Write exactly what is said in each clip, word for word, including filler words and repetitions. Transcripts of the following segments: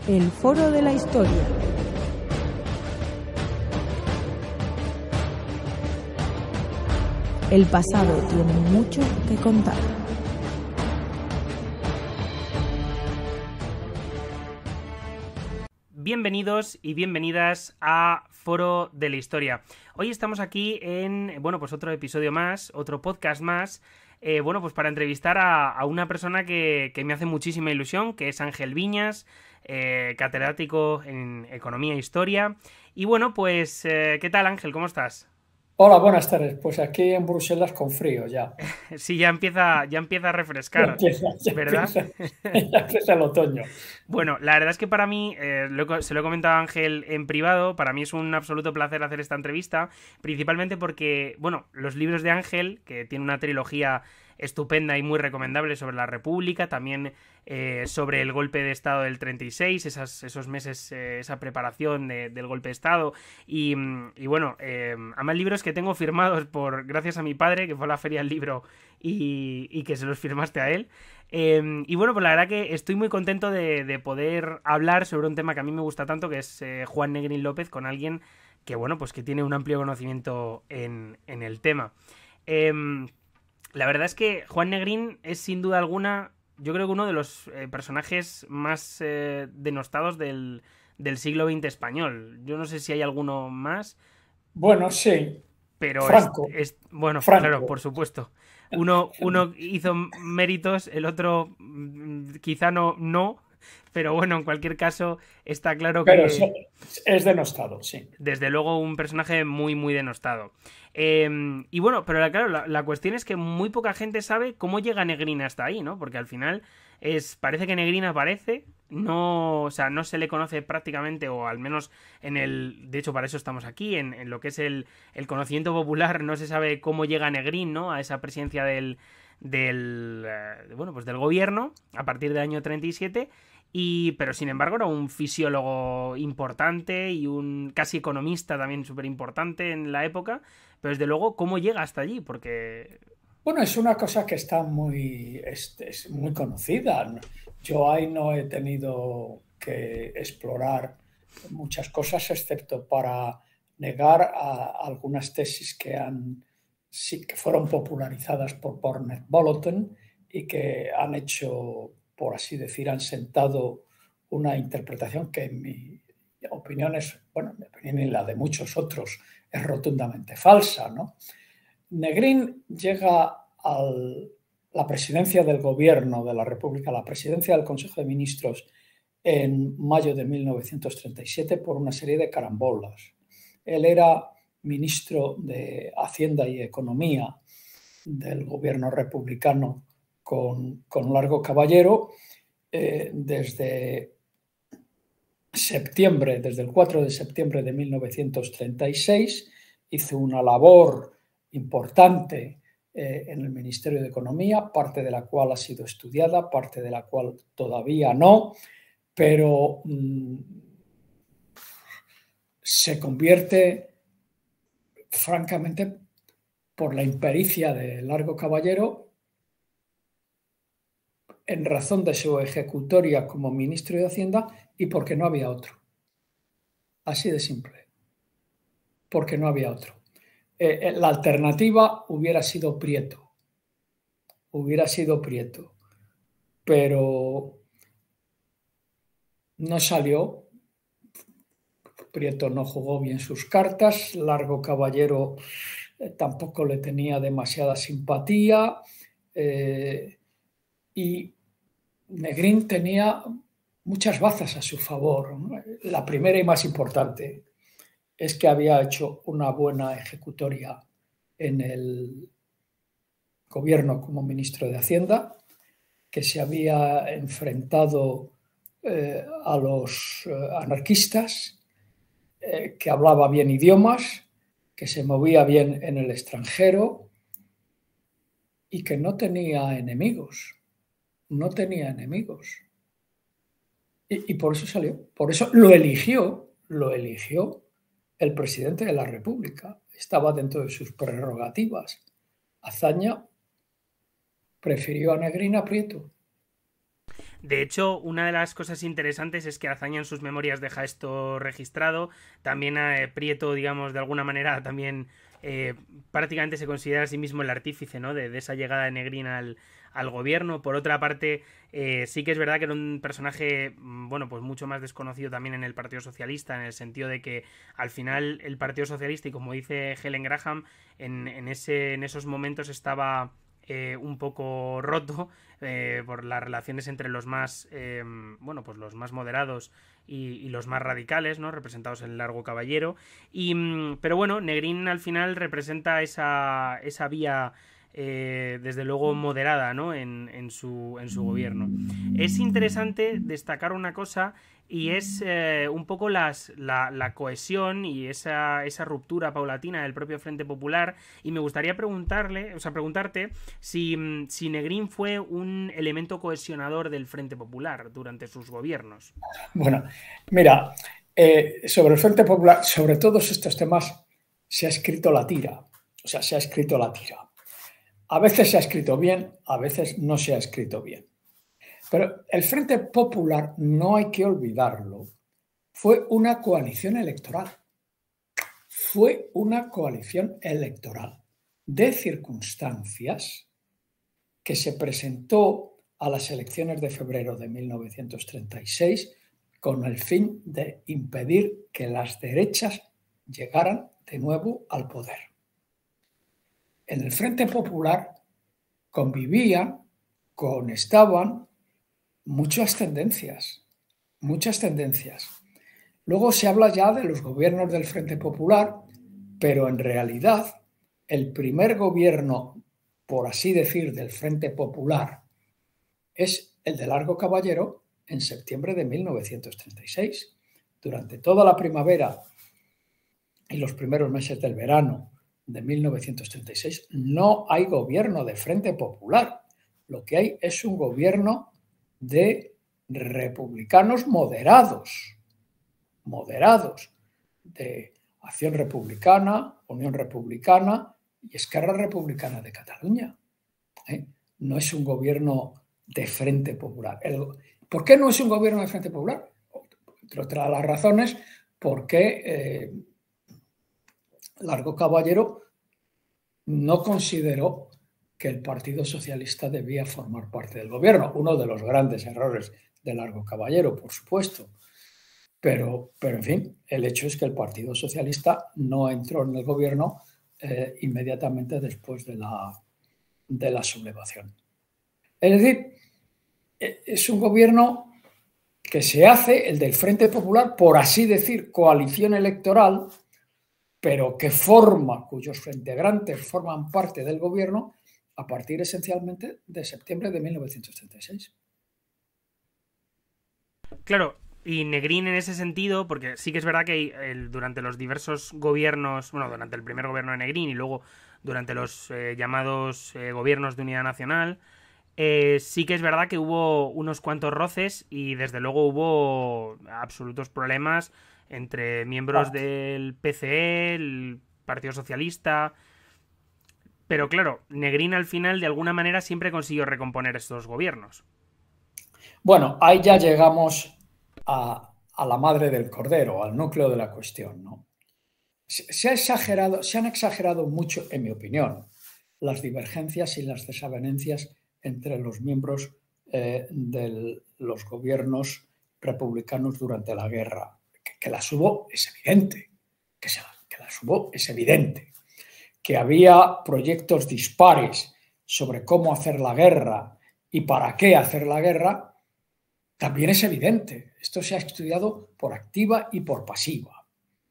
El Foro de la Historia. El pasado tiene mucho que contar. Bienvenidos y bienvenidas a Foro de la Historia. Hoy estamos aquí en, bueno, pues otro episodio más, otro podcast más, eh, bueno, pues para entrevistar a, a una persona que, que me hace muchísima ilusión, que es Ángel Viñas, eh, catedrático en Economía e Historia. Y bueno, pues, eh, ¿qué tal, Ángel? ¿Cómo estás? Hola, buenas tardes. Pues aquí en Bruselas con frío ya. Sí, ya empieza, ya empieza a Ya refrescar, empieza, ya ¿verdad? empieza, ya empieza el otoño. Bueno, la verdad es que para mí, eh, lo he co- se lo he comentado a Ángel en privado, para mí es un absoluto placer hacer esta entrevista, principalmente porque, bueno, los libros de Ángel, que tiene una trilogía estupenda y muy recomendable sobre la República, también eh, sobre el golpe de Estado del treinta y seis, esas, esos meses, eh, esa preparación de- del golpe de Estado, y, mm, y bueno, eh, además libros que tengo firmados por gracias a mi padre, que fue a la feria del libro y, y que se los firmaste a él. Eh, y bueno, pues la verdad que estoy muy contento de, de poder hablar sobre un tema que a mí me gusta tanto, que es eh, Juan Negrín López, con alguien que, bueno, pues que tiene un amplio conocimiento en, en el tema. Eh, la verdad es que Juan Negrín es sin duda alguna, yo creo que uno de los eh, personajes más eh, denostados del, del siglo veinte español. Yo no sé si hay alguno más, Bueno, sí, pero es, Franco, es bueno, claro, por Franco. supuesto. Uno, uno hizo méritos, el otro mm, quizá no, no, pero bueno, en cualquier caso está claro Pero es, que es denostado, sí. desde luego un personaje muy, muy denostado. Eh, y bueno, pero la, claro, la, la cuestión es que muy poca gente sabe cómo llega Negrín hasta ahí, ¿no? Porque al final es, parece que Negrín aparece, no, o sea, no se le conoce prácticamente, o al menos en el, de hecho para eso estamos aquí, en, en lo que es el, el conocimiento popular, no se sabe cómo llega Negrín, ¿no? A esa presidencia del, del, eh, bueno, pues del gobierno a partir del año treinta y siete. Y, pero sin embargo era un fisiólogo importante y un casi economista también súper importante en la época. Pero desde luego, ¿cómo llega hasta allí? Porque... Bueno, es una cosa que está muy, es, es muy conocida. Yo ahí no he tenido que explorar muchas cosas, excepto para negar a algunas tesis que han, sí, que fueron popularizadas por Burnett Bolton y que han hecho, por así decir, han sentado una interpretación que en mi opinión es, bueno, mi opinión y la de muchos otros, es rotundamente falsa, ¿no? Negrín llega a la presidencia del gobierno de la República, a la presidencia del Consejo de Ministros en mayo de mil novecientos treinta y siete por una serie de carambolas. Él era ministro de Hacienda y Economía del gobierno republicano con, con Largo Caballero eh, desde septiembre, desde el cuatro de septiembre de mil novecientos treinta y seis, hizo una labor importante eh, en el Ministerio de Economía, parte de la cual ha sido estudiada, parte de la cual todavía no, pero mmm, se convierte, francamente, por la impericia de Largo Caballero, en razón de su ejecutoria como ministro de Hacienda y porque no había otro. Así de simple, porque no había otro. Eh, la alternativa hubiera sido Prieto, hubiera sido Prieto, pero no salió. Prieto no jugó bien sus cartas, Largo Caballero eh, tampoco le tenía demasiada simpatía eh, y Negrín tenía muchas bazas a su favor. La primera y más importante es que había hecho una buena ejecutoria en el gobierno como ministro de Hacienda, que se había enfrentado eh, a los eh, anarquistas, eh, que hablaba bien idiomas, que se movía bien en el extranjero y que no tenía enemigos, no tenía enemigos. Y, y por eso salió, por eso lo eligió, lo eligió el presidente de la República. Estaba dentro de sus prerrogativas. Azaña prefirió a Negrín a Prieto. De hecho, una de las cosas interesantes es que Azaña en sus memorias deja esto registrado. También eh, Prieto, digamos, de alguna manera también eh, prácticamente se considera a sí mismo el artífice, ¿no? de, de esa llegada de Negrín al, al gobierno. Por otra parte, eh, sí que es verdad que era un personaje, bueno, pues mucho más desconocido también en el Partido Socialista, en el sentido de que al final el Partido Socialista, y como dice Helen Graham, en, en, ese, en esos momentos estaba eh, un poco roto eh, por las relaciones entre los más, eh, bueno, pues los más moderados y, y los más radicales, ¿no? Representados en Largo Caballero. Y, pero bueno, Negrín al final representa esa, esa vía Eh, desde luego moderada, ¿no? en, en, su, en su gobierno. Es interesante destacar una cosa y es eh, un poco las, la, la cohesión y esa, esa ruptura paulatina del propio Frente Popular, y me gustaría preguntarle, o sea, preguntarte si, si Negrín fue un elemento cohesionador del Frente Popular durante sus gobiernos. Bueno, mira, eh, sobre el Frente Popular, sobre todos estos temas se ha escrito la tira, o sea, se ha escrito la tira. A veces se ha escrito bien, a veces no se ha escrito bien. Pero el Frente Popular, no hay que olvidarlo, fue una coalición electoral. Fue una coalición electoral de circunstancias que se presentó a las elecciones de febrero de mil novecientos treinta y seis con el fin de impedir que las derechas llegaran de nuevo al poder. En el Frente Popular convivían, conestaban muchas tendencias, muchas tendencias. Luego se habla ya de los gobiernos del Frente Popular, pero en realidad el primer gobierno, por así decir, del Frente Popular es el de Largo Caballero en septiembre de mil novecientos treinta y seis. Durante toda la primavera y los primeros meses del verano de mil novecientos treinta y seis no hay gobierno de Frente Popular. Lo que hay es un gobierno de republicanos moderados, moderados, de Acción Republicana, Unión Republicana y Esquerra Republicana de Cataluña. ¿Eh? No es un gobierno de Frente Popular. El, ¿Por qué no es un gobierno de Frente Popular? Entre otras las razones, porque eh, Largo Caballero no consideró que el Partido Socialista debía formar parte del gobierno. Uno de los grandes errores de Largo Caballero, por supuesto. Pero, pero en fin, el hecho es que el Partido Socialista no entró en el gobierno eh, inmediatamente después de la, de la sublevación. Es decir, es un gobierno que se hace, el del Frente Popular, por así decir, coalición electoral, pero que forma, cuyos integrantes forman parte del gobierno a partir esencialmente de septiembre de mil novecientos treinta y seis. Claro, y Negrín en ese sentido, porque sí que es verdad que el, durante los diversos gobiernos, bueno, durante el primer gobierno de Negrín y luego durante los eh, llamados eh, gobiernos de unidad nacional, eh, sí que es verdad que hubo unos cuantos roces y desde luego hubo absolutos problemas entre miembros del P C E, el Partido Socialista. Pero claro, Negrín al final de alguna manera siempre consiguió recomponer estos gobiernos. Bueno, ahí ya llegamos a, a la madre del cordero, al núcleo de la cuestión, ¿no? Se, se, ha exagerado, se han exagerado mucho, en mi opinión, las divergencias y las desavenencias entre los miembros eh, de los gobiernos republicanos durante la guerra. Que, que las hubo es evidente, que, se, que las hubo es evidente. Que había proyectos dispares sobre cómo hacer la guerra y para qué hacer la guerra, también es evidente. Esto se ha estudiado por activa y por pasiva.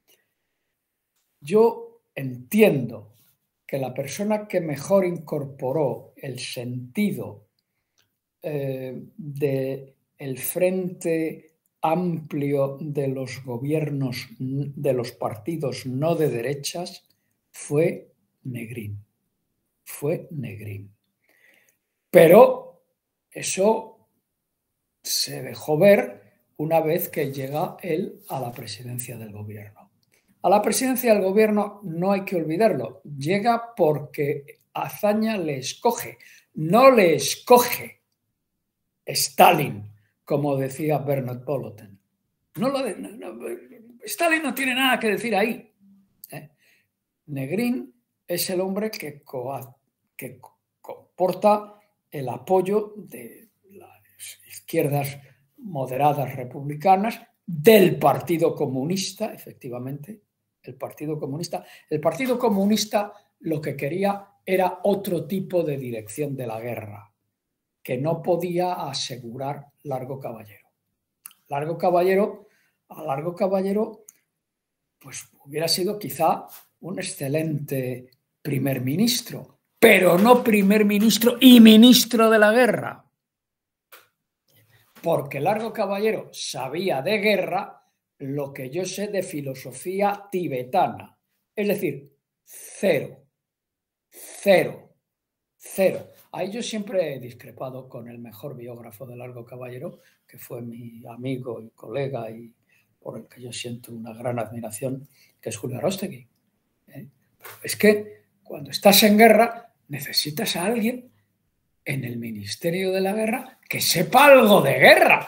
Yo entiendo que la persona que mejor incorporó el sentido eh, del frente amplio de los gobiernos, de los partidos no de derechas, fue Negrín. Fue Negrín. Pero eso se dejó ver una vez que llega él a la presidencia del gobierno. A la presidencia del gobierno no hay que olvidarlo. Llega porque Azaña le escoge. No le escoge Stalin como decía Bernard Polotin. No lo de, no, no, Stalin no tiene nada que decir ahí. ¿eh? Negrín es el hombre que, co que comporta el apoyo de las izquierdas moderadas republicanas, del Partido Comunista, efectivamente, el Partido Comunista. El Partido Comunista lo que quería era otro tipo de dirección de la guerra, que no podía asegurar Largo Caballero. Largo Caballero, a Largo Caballero, pues hubiera sido quizá un excelente primer ministro, pero no primer ministro y ministro de la guerra. Porque Largo Caballero sabía de guerra lo que yo sé de filosofía tibetana. Es decir, cero, cero, cero. Ahí yo siempre he discrepado con el mejor biógrafo de Largo Caballero, que fue mi amigo y colega y por el que yo siento una gran admiración, que es Julio Aróstegui. ¿Eh? Es que cuando estás en guerra necesitas a alguien en el Ministerio de la Guerra que sepa algo de guerra.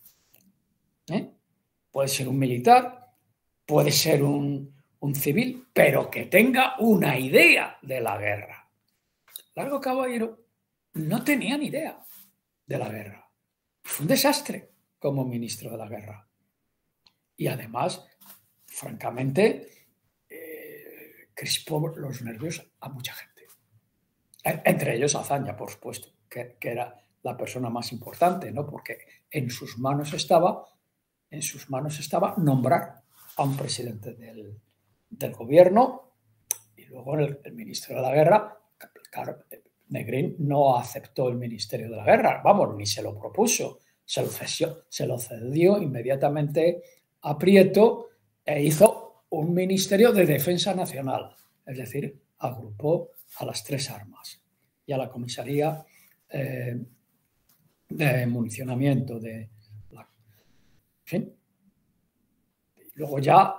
¿Eh? Puede ser un militar, puede ser un, un civil, pero que tenga una idea de la guerra. Largo Caballero no tenía ni idea de la guerra. Fue un desastre como ministro de la guerra. Y además, francamente, eh, crispó los nervios a mucha gente. Entre ellos Azaña, por supuesto, que, que era la persona más importante, ¿no? Porque en sus manos estaba, en sus manos estaba nombrar a un presidente del, del gobierno y luego el, el ministro de la guerra. Claro, Negrín no aceptó el ministerio de la guerra, vamos, ni se lo propuso, se lo cedió, se lo cedió inmediatamente a Prieto e hizo un ministerio de defensa nacional, es decir, agrupó a las tres armas y a la comisaría eh, de municionamiento de la... En fin. Luego ya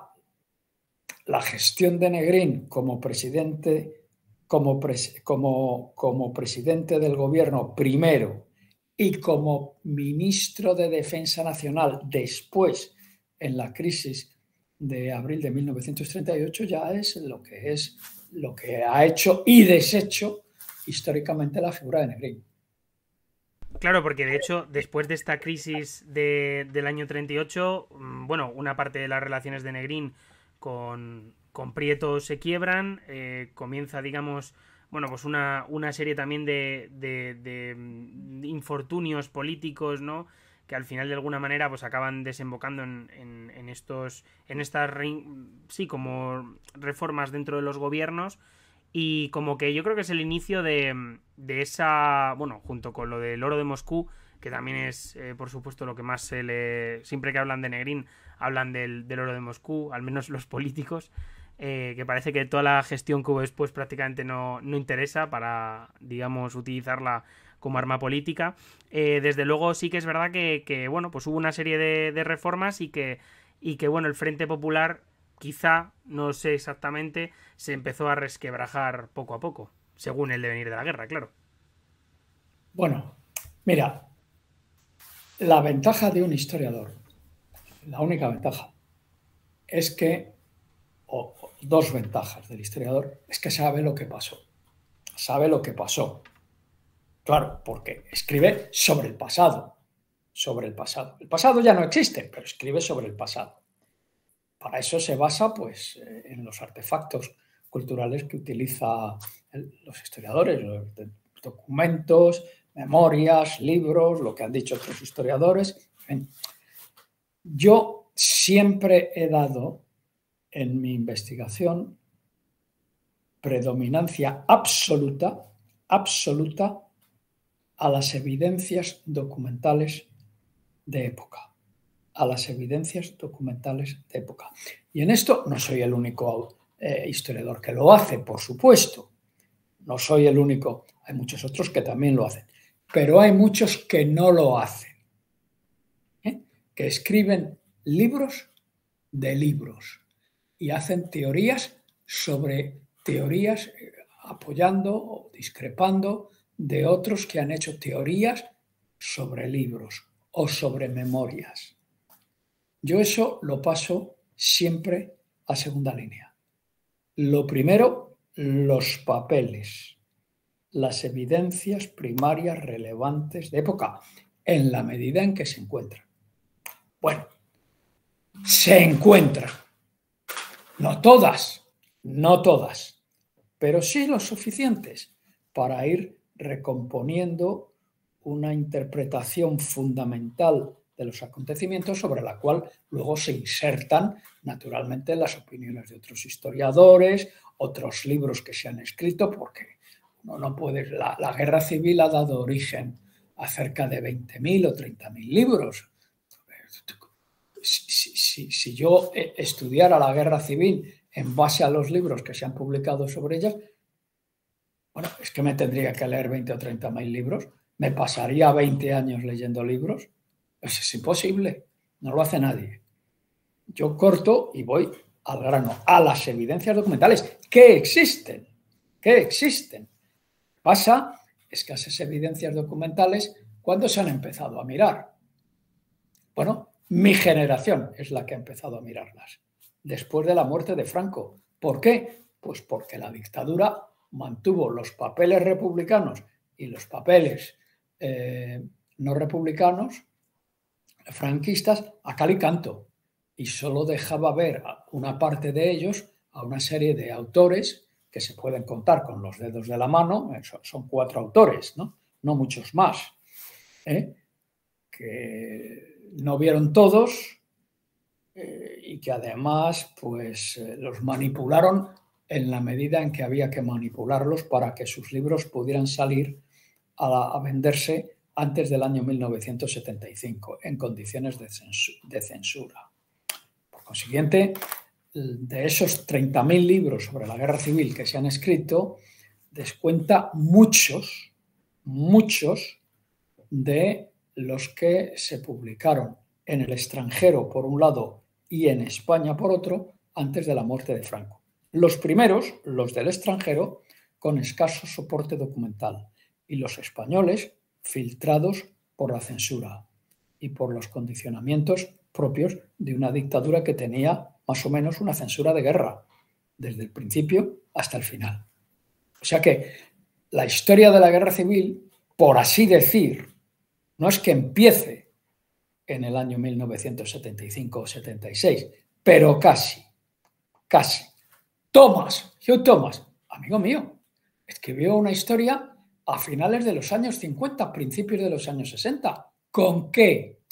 la gestión de Negrín como presidente, como, pres, como, como presidente del gobierno primero y como ministro de Defensa Nacional después en la crisis de abril de mil novecientos treinta y ocho ya es lo que es lo que ha hecho y deshecho históricamente la figura de Negrín. Claro, porque de hecho, después de esta crisis de, del año treinta y ocho, bueno, una parte de las relaciones de Negrín con, con Prieto se quiebran, eh, comienza, digamos, bueno, pues una, una serie también de, de, de infortunios políticos, ¿no?, que al final de alguna manera pues acaban desembocando en, en, en estos en estas sí como reformas dentro de los gobiernos y como que yo creo que es el inicio de, de esa, bueno, junto con lo del oro de Moscú, que también es eh, por supuesto lo que más se le, siempre que hablan de Negrín hablan del, del oro de Moscú, al menos los políticos, eh, que parece que toda la gestión que hubo después prácticamente no, no interesa para, digamos, utilizarla como arma política. Eh, desde luego sí que es verdad que, que bueno, pues hubo una serie de, de reformas y que, y que, bueno, el Frente Popular quizá, no sé exactamente, se empezó a resquebrajar poco a poco, según el devenir de la guerra, claro. Bueno, mira, la ventaja de un historiador, la única ventaja, es que, o dos ventajas del historiador, es que sabe lo que pasó, sabe lo que pasó. Claro, porque escribe sobre el pasado, sobre el pasado. El pasado ya no existe, pero escribe sobre el pasado. Para eso se basa, pues, en los artefactos culturales que utiliza el, los historiadores, los documentos, memorias, libros, lo que han dicho otros historiadores. En fin, yo siempre he dado en mi investigación predominancia absoluta, absoluta, a las evidencias documentales de época, a las evidencias documentales de época. Y en esto no soy el único eh, historiador que lo hace, por supuesto. No soy el único, hay muchos otros que también lo hacen, pero hay muchos que no lo hacen, ¿eh? Que escriben libros de libros y hacen teorías sobre teorías, eh, apoyando o discrepando de otros que han hecho teorías sobre libros o sobre memorias. Yo eso lo paso siempre a segunda línea. Lo primero, los papeles, las evidencias primarias relevantes de época, en la medida en que se encuentran. Bueno, se encuentran. No todas, no todas, pero sí lo suficientes para ir recomponiendo una interpretación fundamental de los acontecimientos sobre la cual luego se insertan naturalmente las opiniones de otros historiadores, otros libros que se han escrito, porque uno no puede, la, la guerra civil ha dado origen a cerca de veinte mil o treinta mil libros. Si, si, si yo estudiara la guerra civil en base a los libros que se han publicado sobre ellas, bueno, es que me tendría que leer veinte o treinta mil libros, me pasaría veinte años leyendo libros. Pues es imposible, no lo hace nadie. Yo corto y voy al grano, a las evidencias documentales que existen, que existen. Pasa escasas evidencias documentales cuando se han empezado a mirar. Bueno, mi generación es la que ha empezado a mirarlas, después de la muerte de Franco. ¿Por qué? Pues porque la dictadura mantuvo los papeles republicanos y los papeles eh, no republicanos, franquistas, a cal y canto, y solo dejaba ver una parte de ellos a una serie de autores que se pueden contar con los dedos de la mano, son cuatro autores, no, no muchos más, ¿eh? que no vieron todos eh, y que además pues, eh, los manipularon en la medida en que había que manipularlos para que sus libros pudieran salir a, la, a venderse antes del año mil novecientos setenta y cinco, en condiciones de, censu de censura. Por consiguiente, de esos treinta mil libros sobre la guerra civil que se han escrito, descuenta muchos, muchos de los que se publicaron en el extranjero por un lado y en España por otro, antes de la muerte de Franco. Los primeros, los del extranjero, con escaso soporte documental, y los españoles, filtrados por la censura y por los condicionamientos propios de una dictadura que tenía más o menos una censura de guerra, desde el principio hasta el final. O sea que la historia de la guerra civil, por así decir, no es que empiece en el año mil novecientos setenta y cinco o setenta y seis, pero casi, casi. Thomas, Hugh Thomas, amigo mío, escribió una historia a finales de los años cincuenta, principios de los años sesenta. ¿Con qué?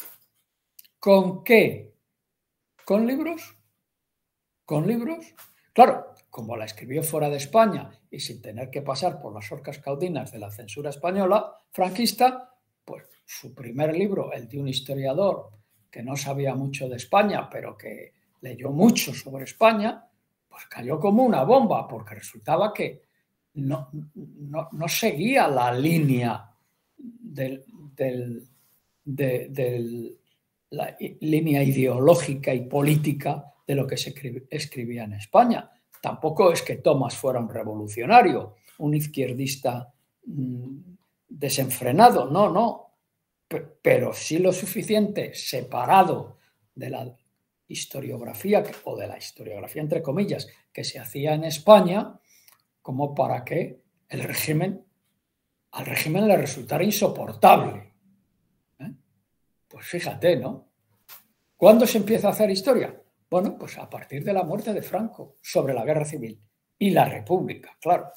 ¿Con qué? ¿Con libros? ¿Con libros? Claro, como la escribió fuera de España y sin tener que pasar por las horcas caudinas de la censura española franquista, pues su primer libro, el de un historiador que no sabía mucho de España, pero que leyó mucho sobre España, pues cayó como una bomba, porque resultaba que no, no, no seguía la línea del, del, de, del, la línea ideológica y política de lo que se escribía en España. Tampoco es que Thomas fuera un revolucionario, un izquierdista mmm, desenfrenado, no, no, pero sí lo suficiente separado de la historiografía, o de la historiografía entre comillas, que se hacía en España, como para que el régimen, al régimen le resultara insoportable. ¿Eh? Pues fíjate, ¿no? ¿Cuándo se empieza a hacer historia? Bueno, pues a partir de la muerte de Franco, sobre la guerra civil y la república, claro.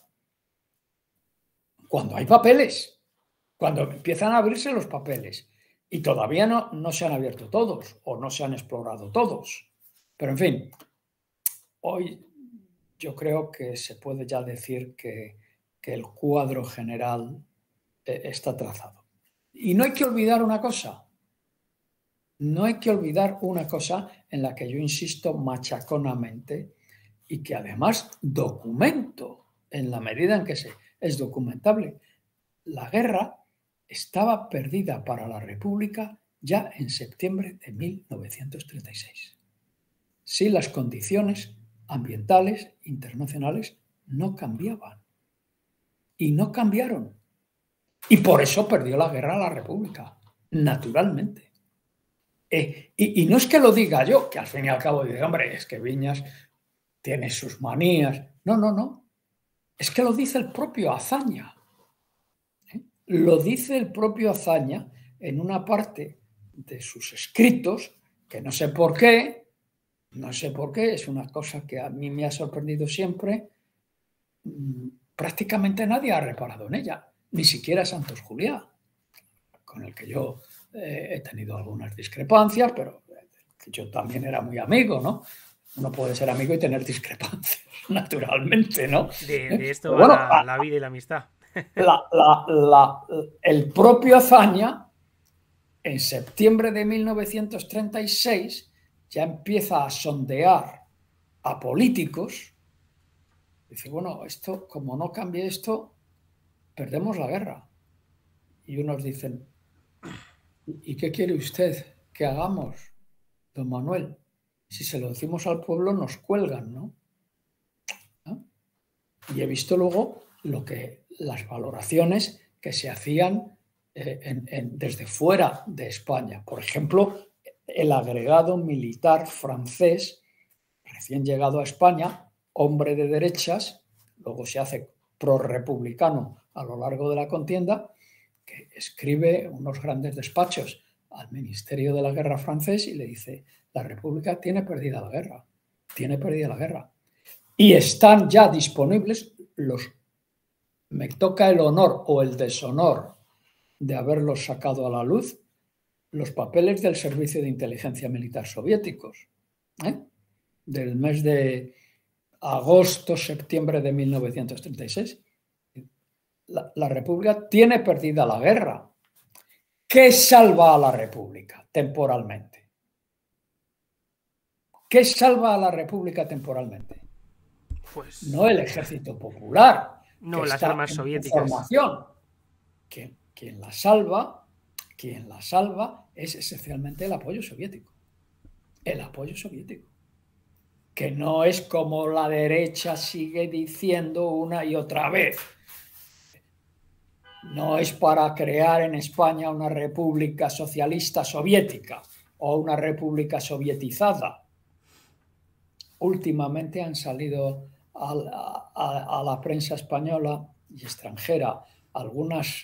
Cuando hay papeles, cuando empiezan a abrirse los papeles, y todavía no, no se han abierto todos, o no se han explorado todos. Pero en fin, hoy yo creo que se puede ya decir que, que el cuadro general eh, está trazado. Y no hay que olvidar una cosa, no hay que olvidar una cosa en la que yo insisto machaconamente y que además documento en la medida en que se, es documentable. La guerra estaba perdida para la República ya en septiembre de mil novecientos treinta y seis. Si las condiciones ambientales internacionales no cambiaban. Y no cambiaron. Y por eso perdió la guerra la República, naturalmente. Eh, y, y no es que lo diga yo, que al fin y al cabo dice, hombre, es que Viñas tiene sus manías. No, no, no. Es que lo dice el propio Azaña. ¿Eh? Lo dice el propio Azaña en una parte de sus escritos, que no sé por qué, no sé por qué, es una cosa que a mí me ha sorprendido siempre. Prácticamente nadie ha reparado en ella, ni siquiera Santos Juliá, con el que yo eh, he tenido algunas discrepancias, pero yo también era muy amigo, ¿no? Uno puede ser amigo y tener discrepancias, naturalmente, ¿no? De, de esto Pero va bueno, la, la vida y la amistad. La, la, la, el propio Azaña, en septiembre de mil novecientos treinta y seis, ya empieza a sondear a políticos. Dice, bueno, esto, como no cambie esto, perdemos la guerra. Y unos dicen, ¿y qué quiere usted que hagamos, don Manuel? Si se lo decimos al pueblo, nos cuelgan, ¿no? ¿No? Y he visto luego lo que, las valoraciones que se hacían eh, en, en, desde fuera de España. Por ejemplo, el agregado militar francés, recién llegado a España, hombre de derechas, luego se hace prorrepublicano a lo largo de la contienda, que escribe unos grandes despachos al Ministerio de la Guerra francés y le dice, la República tiene perdida la guerra, tiene perdida la guerra. Y están ya disponibles los, me toca el honor o el deshonor de haberlos sacado a la luz, los papeles del Servicio de Inteligencia Militar soviéticos, ¿eh? Del mes de agosto, septiembre de mil novecientos treinta y seis. La, la República tiene perdida la guerra. ¿Qué salva a la República temporalmente? ¿Qué salva a la República temporalmente? Pues, no el Ejército Popular, no, que las está armas en soviéticas. formación. Quien, quien la salva, quien la salva es esencialmente el apoyo soviético. El apoyo soviético. Que no es como la derecha sigue diciendo una y otra vez. No es para crear en España una república socialista soviética o una república sovietizada. Últimamente han salido a la, a, a la prensa española y extranjera algunas,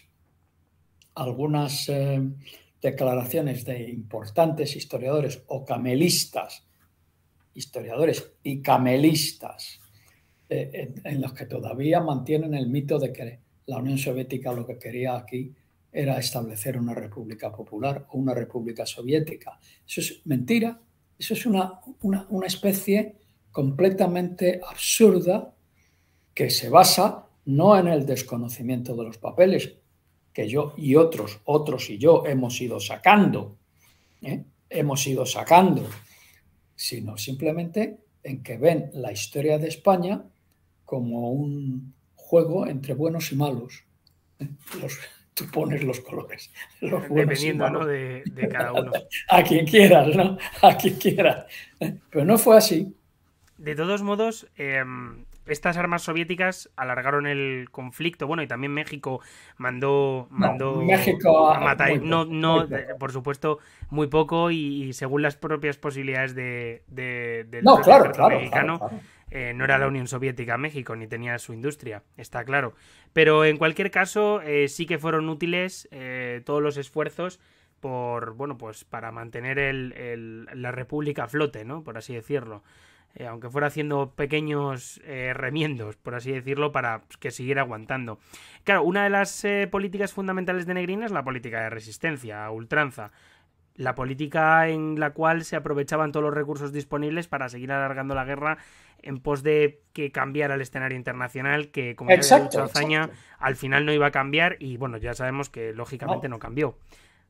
algunas eh, declaraciones de importantes historiadores o camelistas, historiadores y camelistas, eh, en, en los que todavía mantienen el mito de que la Unión Soviética lo que quería aquí era establecer una república popular o una república soviética. Eso es mentira, eso es una, una, una especie completamente absurda que se basa no en el desconocimiento de los papeles que yo y otros, otros y yo hemos ido sacando, ¿eh? hemos ido sacando, sino simplemente en que ven la historia de España como un juego entre buenos y malos. ¿eh? Los, tú pones los colores, los buenos dependiendo, y malos, ¿no? de, de cada uno. A quien quieras, ¿no? A quien quieras. Pero no fue así. De todos modos, eh, estas armas soviéticas alargaron el conflicto. Bueno, y también México mandó, mandó no, México a matar. Muy no, poco, no, muy poco. por supuesto, muy poco y, y según las propias posibilidades de, de, del no, claro, ejército claro, mexicano, claro, claro. Eh, no era la Unión Soviética México, ni tenía su industria, está claro. Pero en cualquier caso, eh, sí que fueron útiles eh, todos los esfuerzos por, bueno, pues para mantener el, el, la República a flote, ¿no? Por así decirlo. Eh, aunque fuera haciendo pequeños eh, remiendos, por así decirlo, para que siguiera aguantando. Claro, una de las eh, políticas fundamentales de Negrín es la política de resistencia, a ultranza. La política en la cual se aprovechaban todos los recursos disponibles para seguir alargando la guerra en pos de que cambiara el escenario internacional, que, como ya había dicho Azaña, exacto. al final no iba a cambiar y, bueno, ya sabemos que lógicamente no, no cambió.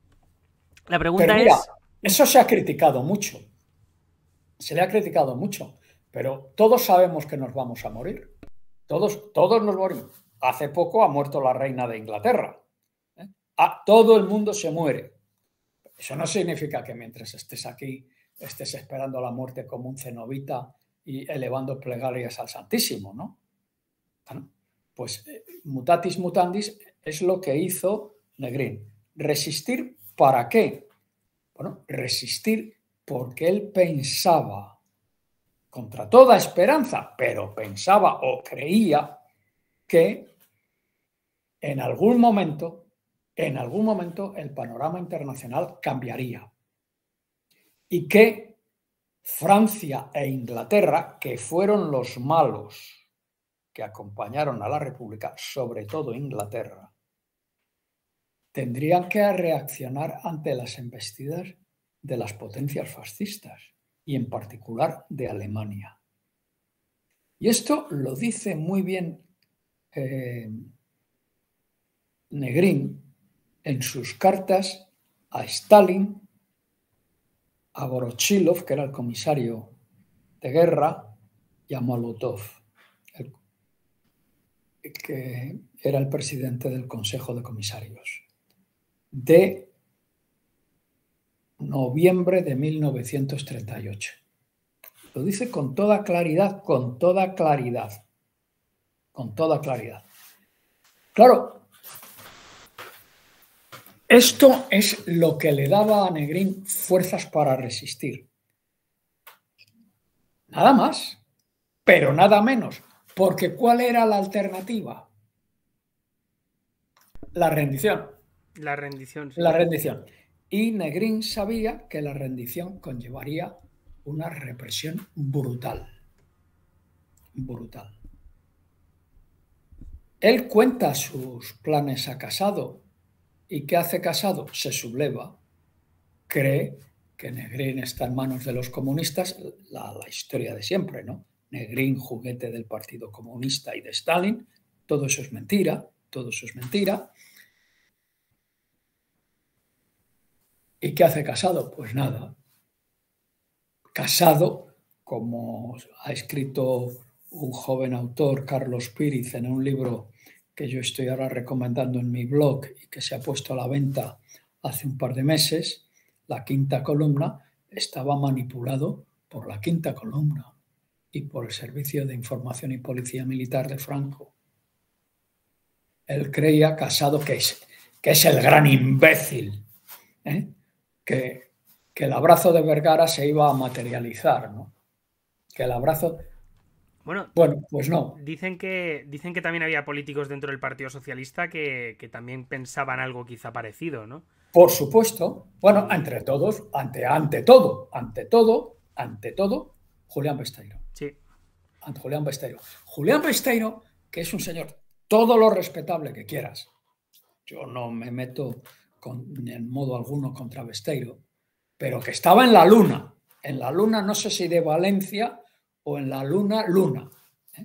La pregunta Pero mira, es... eso se ha criticado mucho. Se le ha criticado mucho, pero todos sabemos que nos vamos a morir. Todos, todos nos morimos. Hace poco ha muerto la reina de Inglaterra. ¿eh? Ah, todo el mundo se muere. Eso no significa que mientras estés aquí estés esperando la muerte como un cenobita y elevando plegarias al Santísimo, ¿no? Bueno, pues eh, mutatis mutandis es lo que hizo Negrín. ¿Resistir para qué? Bueno, resistir porque él pensaba, contra toda esperanza, pero pensaba o creía que en algún momento, en algún momento el panorama internacional cambiaría y que Francia e Inglaterra, que fueron los malos que acompañaron a la República, sobre todo Inglaterra, tendrían que reaccionar ante las embestidas de las potencias fascistas y en particular de Alemania. Y esto lo dice muy bien eh, Negrín en sus cartas a Stalin, a Voroshilov, que era el comisario de guerra, y a Molotov, el, que era el presidente del Consejo de Comisarios, de noviembre de mil novecientos treinta y ocho. Lo dice con toda claridad, con toda claridad, con toda claridad. Claro, esto es lo que le daba a Negrín fuerzas para resistir. Nada más, pero nada menos, porque ¿cuál era la alternativa? La rendición. La rendición. Sí. La rendición. Y Negrín sabía que la rendición conllevaría una represión brutal. Brutal. Él cuenta sus planes a Casado. ¿Y qué hace Casado? Se subleva. Cree que Negrín está en manos de los comunistas. La, la historia de siempre, ¿no? Negrín, juguete del Partido Comunista y de Stalin. Todo eso es mentira. Todo eso es mentira. ¿Y qué hace Casado? Pues nada. Casado, como ha escrito un joven autor, Carlos Píriz, en un libro que yo estoy ahora recomendando en mi blog y que se ha puesto a la venta hace un par de meses, La Quinta Columna, estaba manipulado por la Quinta Columna y por el Servicio de Información y Policía Militar de Franco. Él creía, Casado, que es, que es el gran imbécil, ¿eh? que, que el abrazo de Vergara se iba a materializar, ¿no? Que el abrazo... Bueno, bueno, pues no. Dicen que, dicen que también había políticos dentro del Partido Socialista que, que también pensaban algo quizá parecido, ¿no? Por supuesto. Bueno, entre todos, ante, ante todo, ante todo, ante todo, Julián Besteiro. Sí. Ante Julián Besteiro. Julián Besteiro, que es un señor todo lo respetable que quieras. Yo no me meto con, en modo alguno contra Besteiro, pero que estaba en la luna. En la luna, no sé si de Valencia o en la luna, luna. ¿eh?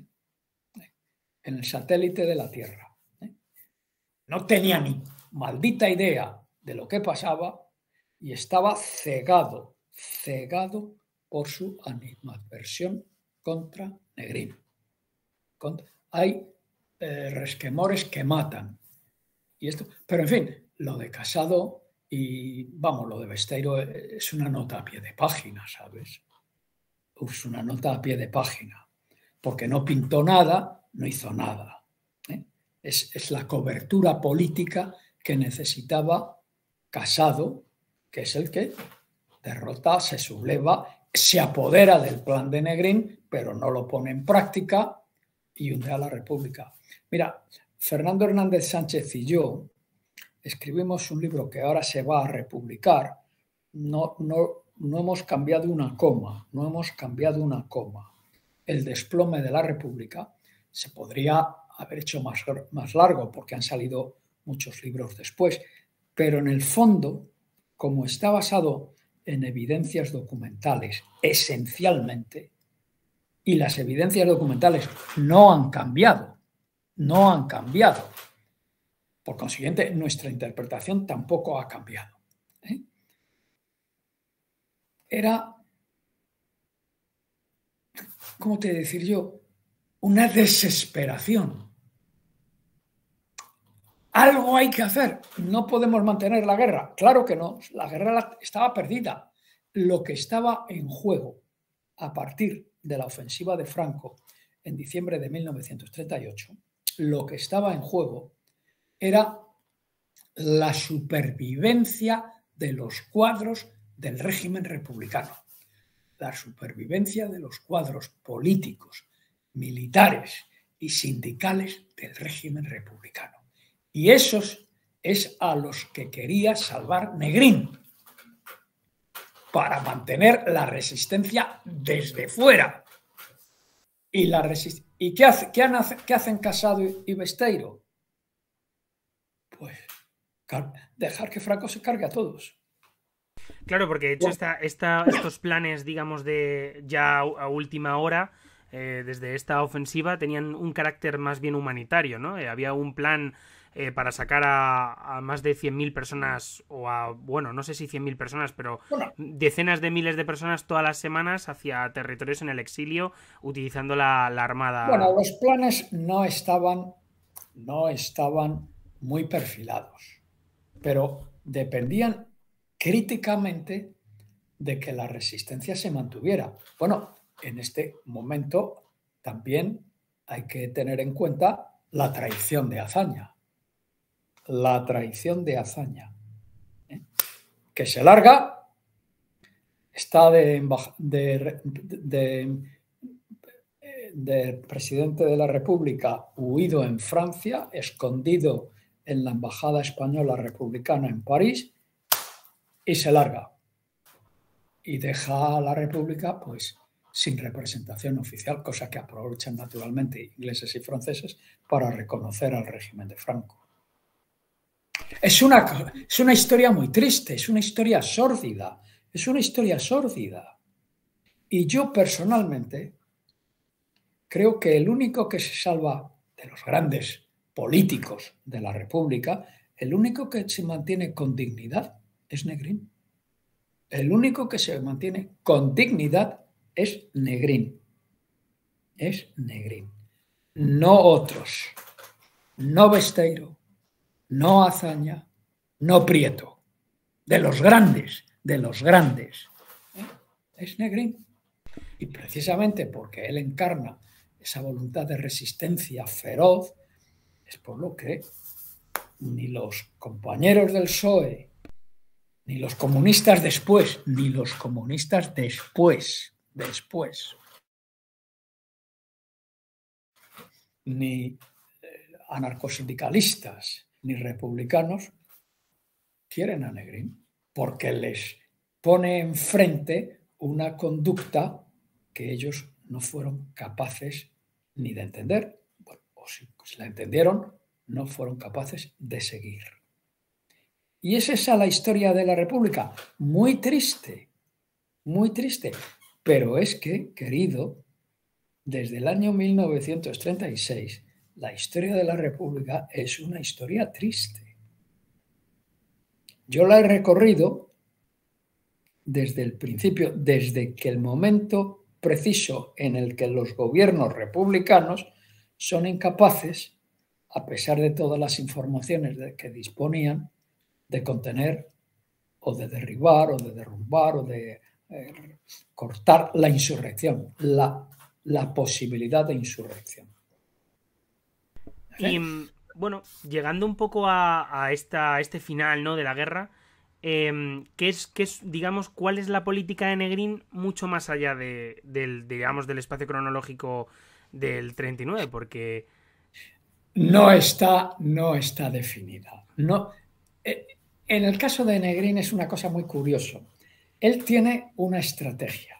En el satélite de la Tierra. ¿eh? No tenía ni maldita idea de lo que pasaba y estaba cegado, cegado por su animadversión contra Negrín. Contra, hay eh, resquemores que matan. Y esto, pero en fin, lo de Casado y, vamos, lo de Besteiro es una nota a pie de página, ¿sabes? Es una nota a pie de página. Porque no pintó nada, no hizo nada. ¿eh? Es, es la cobertura política que necesitaba Casado, que es el que derrota, se subleva, se apodera del plan de Negrín, pero no lo pone en práctica y hunde a la República. Mira, Fernando Hernández Sánchez y yo escribimos un libro que ahora se va a republicar. No, no, no hemos cambiado una coma, no hemos cambiado una coma. El desplome de la República se podría haber hecho más, más largo porque han salido muchos libros después, pero en el fondo, como está basado en evidencias documentales, esencialmente, y las evidencias documentales no han cambiado, no han cambiado. Por consiguiente, nuestra interpretación tampoco ha cambiado. ¿eh? Era, ¿cómo te decir yo? Una desesperación. Algo hay que hacer. No podemos mantener la guerra. Claro que no. La guerra estaba perdida. Lo que estaba en juego a partir de la ofensiva de Franco en diciembre de mil novecientos treinta y ocho, lo que estaba en juego era la supervivencia de los cuadros del régimen republicano, la supervivencia de los cuadros políticos, militares y sindicales del régimen republicano. Y esos es a los que quería salvar Negrín, para mantener la resistencia desde fuera. ¿Y, la resist ¿Y qué, hace, qué, han, qué hacen Casado y Besteiro? Pues dejar que Franco se cargue a todos. Claro, porque de hecho esta, esta, estos planes, digamos, de ya a última hora, eh, desde esta ofensiva, tenían un carácter más bien humanitario, ¿no? Eh, había un plan eh, para sacar a, a más de cien mil personas, o a, bueno, no sé si cien mil personas, pero bueno, decenas de miles de personas todas las semanas hacia territorios en el exilio, utilizando la, la armada. Bueno, los planes no estaban, no estaban muy perfilados, pero dependían críticamente de que la resistencia se mantuviera. Bueno, en este momento también hay que tener en cuenta la traición de Azaña. La traición de Azaña, ¿eh? que se larga, está de, de, de, de presidente de la República huido en Francia, escondido en la embajada española republicana en París, y se larga. Y deja a la República pues sin representación oficial, cosa que aprovechan naturalmente ingleses y franceses para reconocer al régimen de Franco. Es una, es una historia muy triste, es una historia sórdida, es una historia sórdida. Y yo personalmente creo que el único que se salva de los grandes políticos de la República, el único que se mantiene con dignidad es Negrín. El único que se mantiene con dignidad es Negrín. Es Negrín. No otros. No Besteiro. No Azaña. No Prieto. De los grandes. De los grandes. ¿Eh? Es Negrín. Y precisamente porque él encarna esa voluntad de resistencia feroz, es por lo que ni los compañeros del P S O E, ni los comunistas después, ni los comunistas después, después, ni anarcosindicalistas, ni republicanos, quieren a Negrín, porque les pone enfrente una conducta que ellos no fueron capaces ni de entender, bueno, o si la entendieron, no fueron capaces de seguir. Y es esa la historia de la República. Muy triste, muy triste. Pero es que, querido, desde el año mil novecientos treinta y seis, la historia de la República es una historia triste. Yo la he recorrido desde el principio, desde que el momento preciso en el que los gobiernos republicanos son incapaces, a pesar de todas las informaciones de que disponían, de contener o de derribar o de derrumbar o de eh, cortar la insurrección, la, la posibilidad de insurrección. ¿Eh? Y bueno, llegando un poco a, a, esta, a este final, ¿no?, de la guerra, eh, ¿qué es, qué es, digamos, cuál es la política de Negrín mucho más allá de, del, digamos, del espacio cronológico del treinta y nueve? Porque no está, no está definida. No, eh, en el caso de Negrín es una cosa muy curiosa. Él tiene una estrategia.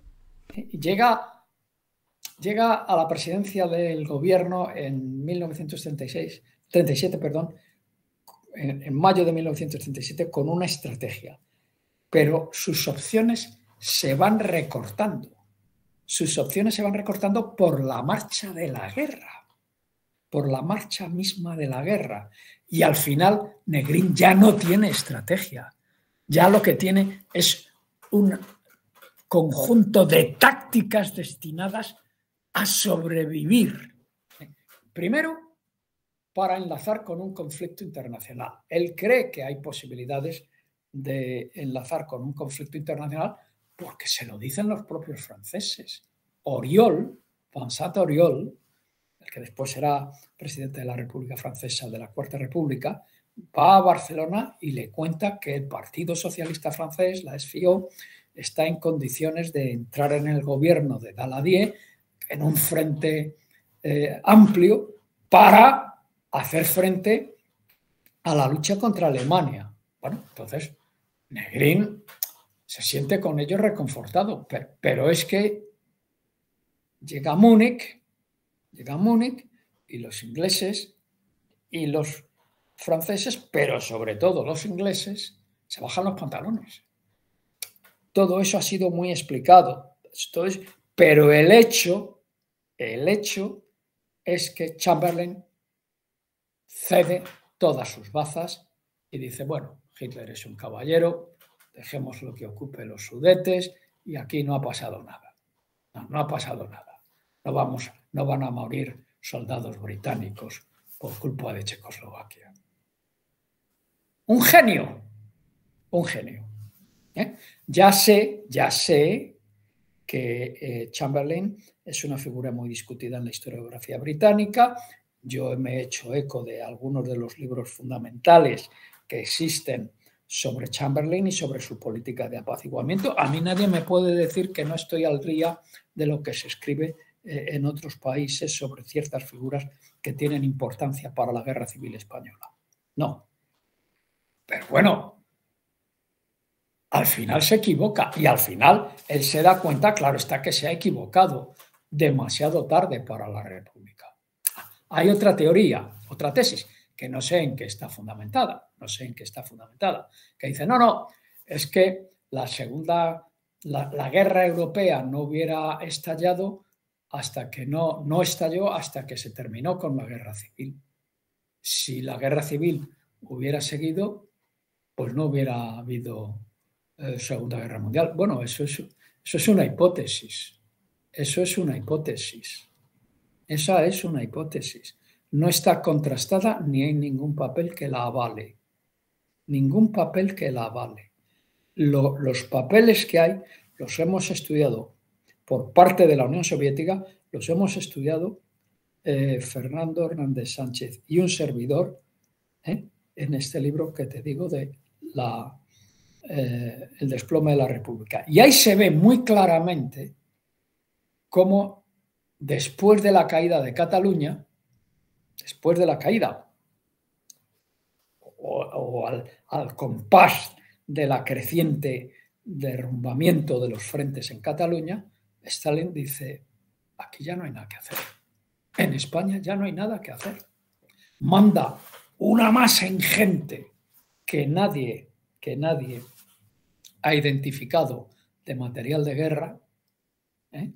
Llega, llega a la presidencia del gobierno en mil novecientos treinta y seis, treinta y siete, perdón, en, en mayo de mil novecientos treinta y siete, con una estrategia. Pero sus opciones se van recortando. Sus opciones se van recortando por la marcha de la guerra. Por la marcha misma de la guerra. Y al final Negrín ya no tiene estrategia. Ya lo que tiene es un conjunto de tácticas destinadas a sobrevivir. Primero, para enlazar con un conflicto internacional. Él cree que hay posibilidades de enlazar con un conflicto internacional porque se lo dicen los propios franceses. Oriol, Vincent Oriol, el que después será presidente de la República Francesa, de la Cuarta República, va a Barcelona y le cuenta que el Partido Socialista Francés, la S F I O, está en condiciones de entrar en el gobierno de Daladier en un frente eh, amplio para hacer frente a la lucha contra Alemania. Bueno, entonces Negrín se siente con ello reconfortado, pero, pero es que llega a Múnich, llega a Múnich y los ingleses y los franceses, pero sobre todo los ingleses, se bajan los pantalones. Todo eso ha sido muy explicado. Esto es, pero el hecho, el hecho es que Chamberlain cede todas sus bazas y dice, bueno, Hitler es un caballero, dejemos lo que ocupe los Sudetes y aquí no ha pasado nada. No, no ha pasado nada. No, vamos, no van a morir soldados británicos por culpa de Checoslovaquia. Un genio, un genio. ¿Eh? Ya sé, ya sé que eh, Chamberlain es una figura muy discutida en la historiografía británica. Yo me he hecho eco de algunos de los libros fundamentales que existen sobre Chamberlain y sobre su política de apaciguamiento. A mí nadie me puede decir que no estoy al día de lo que se escribe eh, en otros países sobre ciertas figuras que tienen importancia para la Guerra Civil Española. No. Pero bueno, al final se equivoca y al final él se da cuenta, claro está, que se ha equivocado demasiado tarde para la República. Hay otra teoría, otra tesis, que no sé en qué está fundamentada, no sé en qué está fundamentada, que dice, no, no, es que la segunda, la, la guerra europea no hubiera estallado hasta que no, no estalló hasta que se terminó con la guerra civil. Si la guerra civil hubiera seguido, pues no hubiera habido eh, Segunda Guerra Mundial. Bueno, eso es, eso es una hipótesis, eso es una hipótesis. Esa es una hipótesis. No está contrastada ni hay ningún papel que la avale. Ningún papel que la avale. Lo, los papeles que hay los hemos estudiado por parte de la Unión Soviética, los hemos estudiado eh, Fernando Hernández Sánchez y un servidor eh, en este libro que te digo de la, eh, El desplome de la República. Y ahí se ve muy claramente cómo después de la caída de Cataluña, después de la caída, o, o al, al compás de la creciente derrumbamiento de los frentes en Cataluña, Stalin dice, aquí ya no hay nada que hacer. En España ya no hay nada que hacer. Manda una masa ingente que nadie, que nadie ha identificado de material de guerra, ¿eh?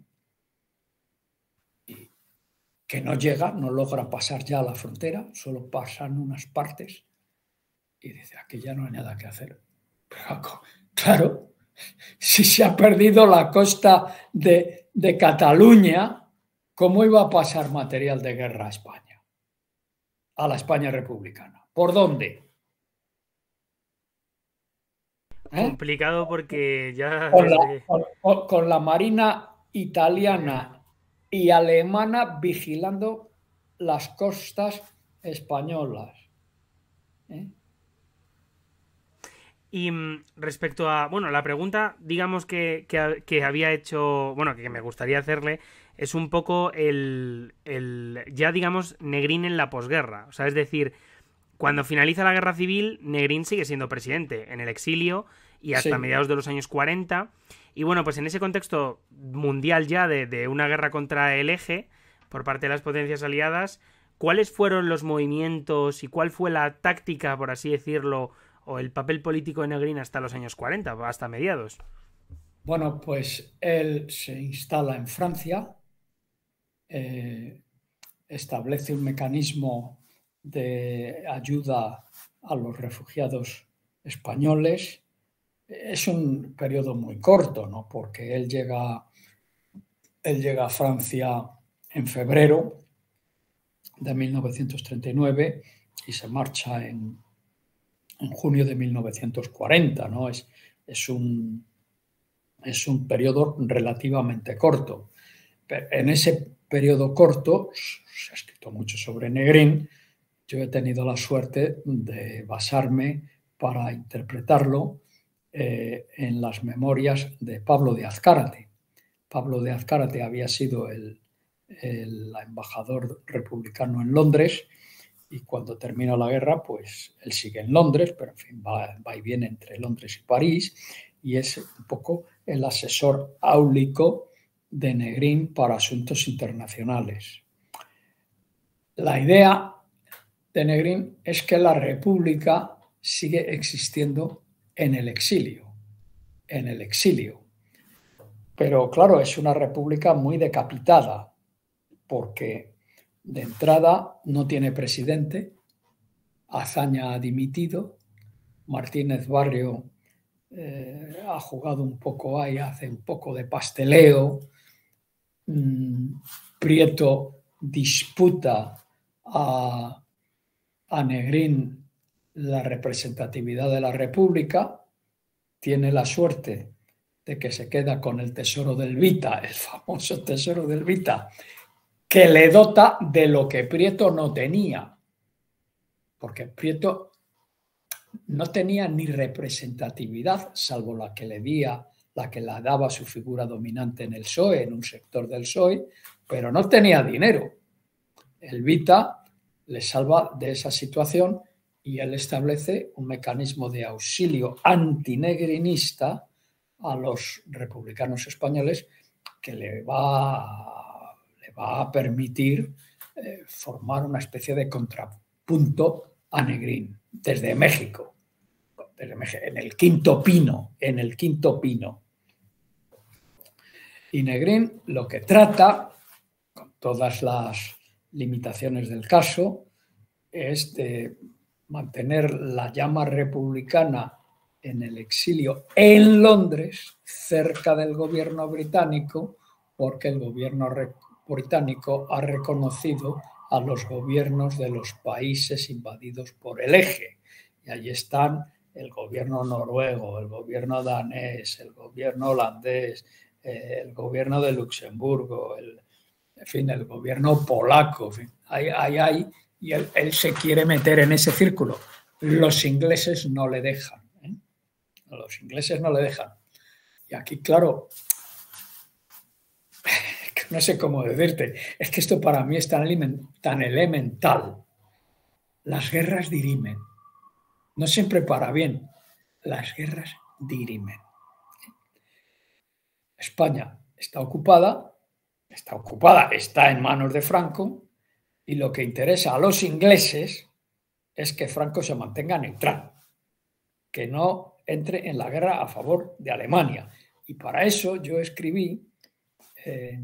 que no llega, no logra pasar ya a la frontera, solo pasan unas partes y dice, aquí ya no hay nada que hacer. Pero, claro, si se ha perdido la costa de, de Cataluña, ¿cómo iba a pasar material de guerra a España? A la España republicana. ¿Por dónde? ¿Eh? Complicado porque ya... Con la, con, con la Marina italiana y alemana vigilando las costas españolas. ¿Eh? Y respecto a, bueno, la pregunta, digamos, que, que, que había hecho, bueno, que me gustaría hacerle, es un poco el, el ya, digamos, Negrín en la posguerra. O sea, es decir, cuando finaliza la guerra civil, Negrín sigue siendo presidente en el exilio y hasta sí. mediados de los años cuarenta. Y bueno, pues en ese contexto mundial ya de, de una guerra contra el eje por parte de las potencias aliadas, ¿cuáles fueron los movimientos y cuál fue la táctica, por así decirlo, o el papel político de Negrín hasta los años cuarenta, hasta mediados? Bueno, pues él se instala en Francia, eh, establece un mecanismo de ayuda a los refugiados españoles. Es un periodo muy corto, ¿no? Porque él llega, él llega a Francia en febrero de mil novecientos treinta y nueve y se marcha en, en junio de mil novecientos cuarenta, ¿no? Es, es, un, es un periodo relativamente corto. Pero en ese periodo corto, se ha escrito mucho sobre Negrín, yo he tenido la suerte de basarme para interpretarlo eh, en las memorias de Pablo de Azcárate. Pablo de Azcárate había sido el, el embajador republicano en Londres y cuando terminó la guerra, pues él sigue en Londres, pero en fin, va, va y viene entre Londres y París y es un poco el asesor áulico de Negrín para asuntos internacionales. La idea de Negrín es que la República sigue existiendo en el exilio, en el exilio. Pero claro, es una república muy decapitada, porque de entrada no tiene presidente, Azaña ha dimitido, Martínez Barrio eh, ha jugado un poco ahí, hace un poco de pasteleo, mm, Prieto disputa a, a Negrín la representatividad de la República, tiene la suerte de que se queda con el tesoro del Vita, el famoso tesoro del Vita, que le dota de lo que Prieto no tenía, porque Prieto no tenía ni representatividad, salvo la que le día, la que la daba su figura dominante en el P S O E, en un sector del P S O E, pero no tenía dinero. El Vita le salva de esa situación y él establece un mecanismo de auxilio antinegrinista a los republicanos españoles que le va, le va a permitir eh, formar una especie de contrapunto a Negrín desde México, desde México, en el quinto pino, en el quinto pino. Y Negrín lo que trata, con todas las limitaciones del caso, es de mantener la llama republicana en el exilio en Londres, cerca del gobierno británico, porque el gobierno británico ha reconocido a los gobiernos de los países invadidos por el eje. Y allí están el gobierno noruego, el gobierno danés, el gobierno holandés, eh, el gobierno de Luxemburgo, el, en fin, el gobierno polaco. En fin, hay, hay, hay, y él, él se quiere meter en ese círculo. Los ingleses no le dejan. ¿eh? Los ingleses no le dejan. Y aquí, claro, no sé cómo decirte, es que esto para mí es tan, tan elemental. Las guerras dirimen. No siempre para bien. Las guerras dirimen. España está ocupada, está ocupada, está en manos de Franco, y lo que interesa a los ingleses es que Franco se mantenga neutral, que no entre en la guerra a favor de Alemania. Y para eso yo escribí eh,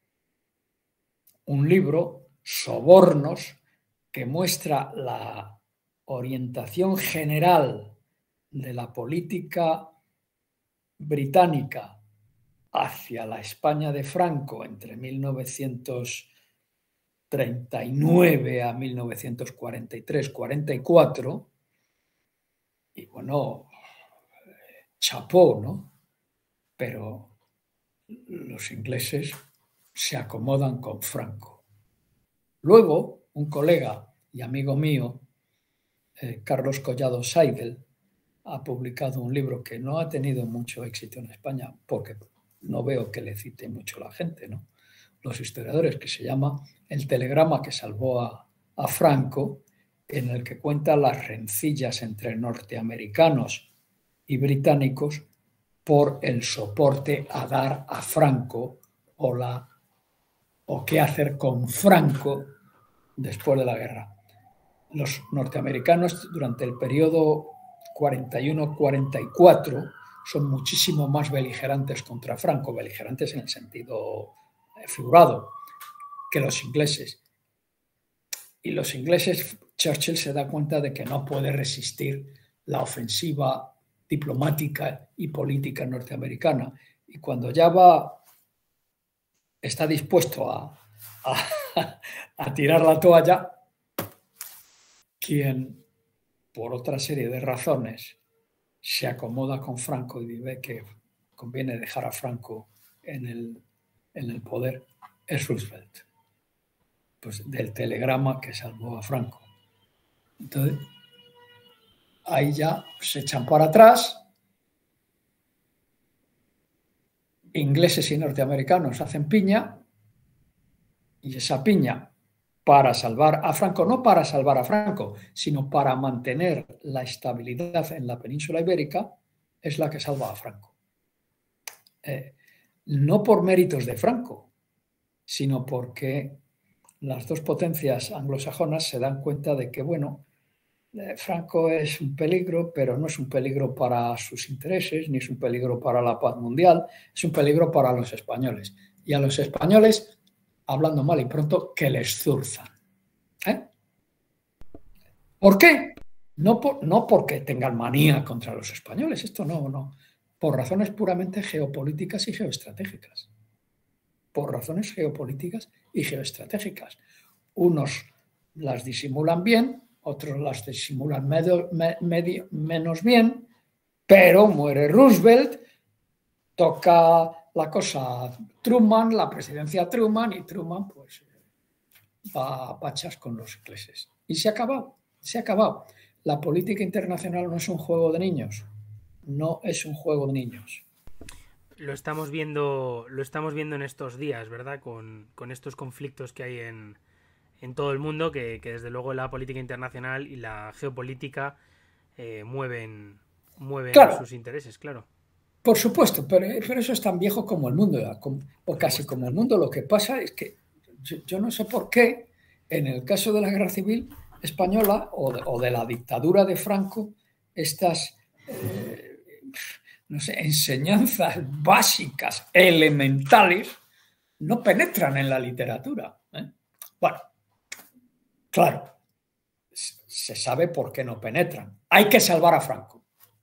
un libro, Sobornos, que muestra la orientación general de la política británica hacia la España de Franco entre mil novecientos treinta y nueve a mil novecientos cuarenta y tres cuarenta y cuatro, y bueno, chapó, ¿no? Pero los ingleses se acomodan con Franco. Luego, un colega y amigo mío, eh, Carlos Collado Seidel, ha publicado un libro que no ha tenido mucho éxito en España, porque no veo que le cite mucho la gente, ¿no? Los historiadores, que se llama El telegrama que salvó a, a Franco, en el que cuenta las rencillas entre norteamericanos y británicos por el soporte a dar a Franco o, la, o qué hacer con Franco después de la guerra. Los norteamericanos durante el periodo cuarenta y uno cuarenta y cuatro son muchísimo más beligerantes contra Franco, beligerantes en el sentido figurado, que los ingleses. Y los ingleses, Churchill se da cuenta de que no puede resistir la ofensiva diplomática y política norteamericana. Y cuando ya va, está dispuesto a, a, a tirar la toalla, quien, por otra serie de razones, se acomoda con Franco y ve que conviene dejar a Franco en el, en el poder, es Roosevelt. Pues del telegrama que salvó a Franco. Entonces, ahí ya se echan para atrás. Ingleses y norteamericanos hacen piña, y esa piña, para salvar a Franco, no para salvar a Franco, sino para mantener la estabilidad en la península ibérica, es la que salva a Franco. Eh, no por méritos de Franco, sino porque las dos potencias anglosajonas se dan cuenta de que, bueno, eh, Franco es un peligro, pero no es un peligro para sus intereses, ni es un peligro para la paz mundial, es un peligro para los españoles. Y a los españoles, hablando mal y pronto, que les zurzan. ¿Eh? ¿Por qué? No, por, no porque tengan manía contra los españoles, esto no, no. Por razones puramente geopolíticas y geoestratégicas. Por razones geopolíticas y geoestratégicas. Unos las disimulan bien, otros las disimulan medio, medio, menos bien, pero muere Roosevelt, toca la cosa Truman, la presidencia Truman, y Truman pues va a pachas con los ingleses. Y se ha acabado, se ha acabado. La política internacional no es un juego de niños, no es un juego de niños. Lo estamos viendo, lo estamos viendo en estos días, ¿verdad? Con, con estos conflictos que hay en, en todo el mundo, que, que desde luego la política internacional y la geopolítica eh, mueven, mueven claro, sus intereses, claro. Por supuesto, pero, pero eso es tan viejo como el mundo, como, o casi como el mundo. Lo que pasa es que yo, yo no sé por qué, en el caso de la Guerra Civil Española o de, o de la dictadura de Franco, estas eh, no sé, enseñanzas básicas, elementales, no penetran en la literatura. ¿eh? Bueno, claro, se sabe por qué no penetran. Hay que salvar a Franco.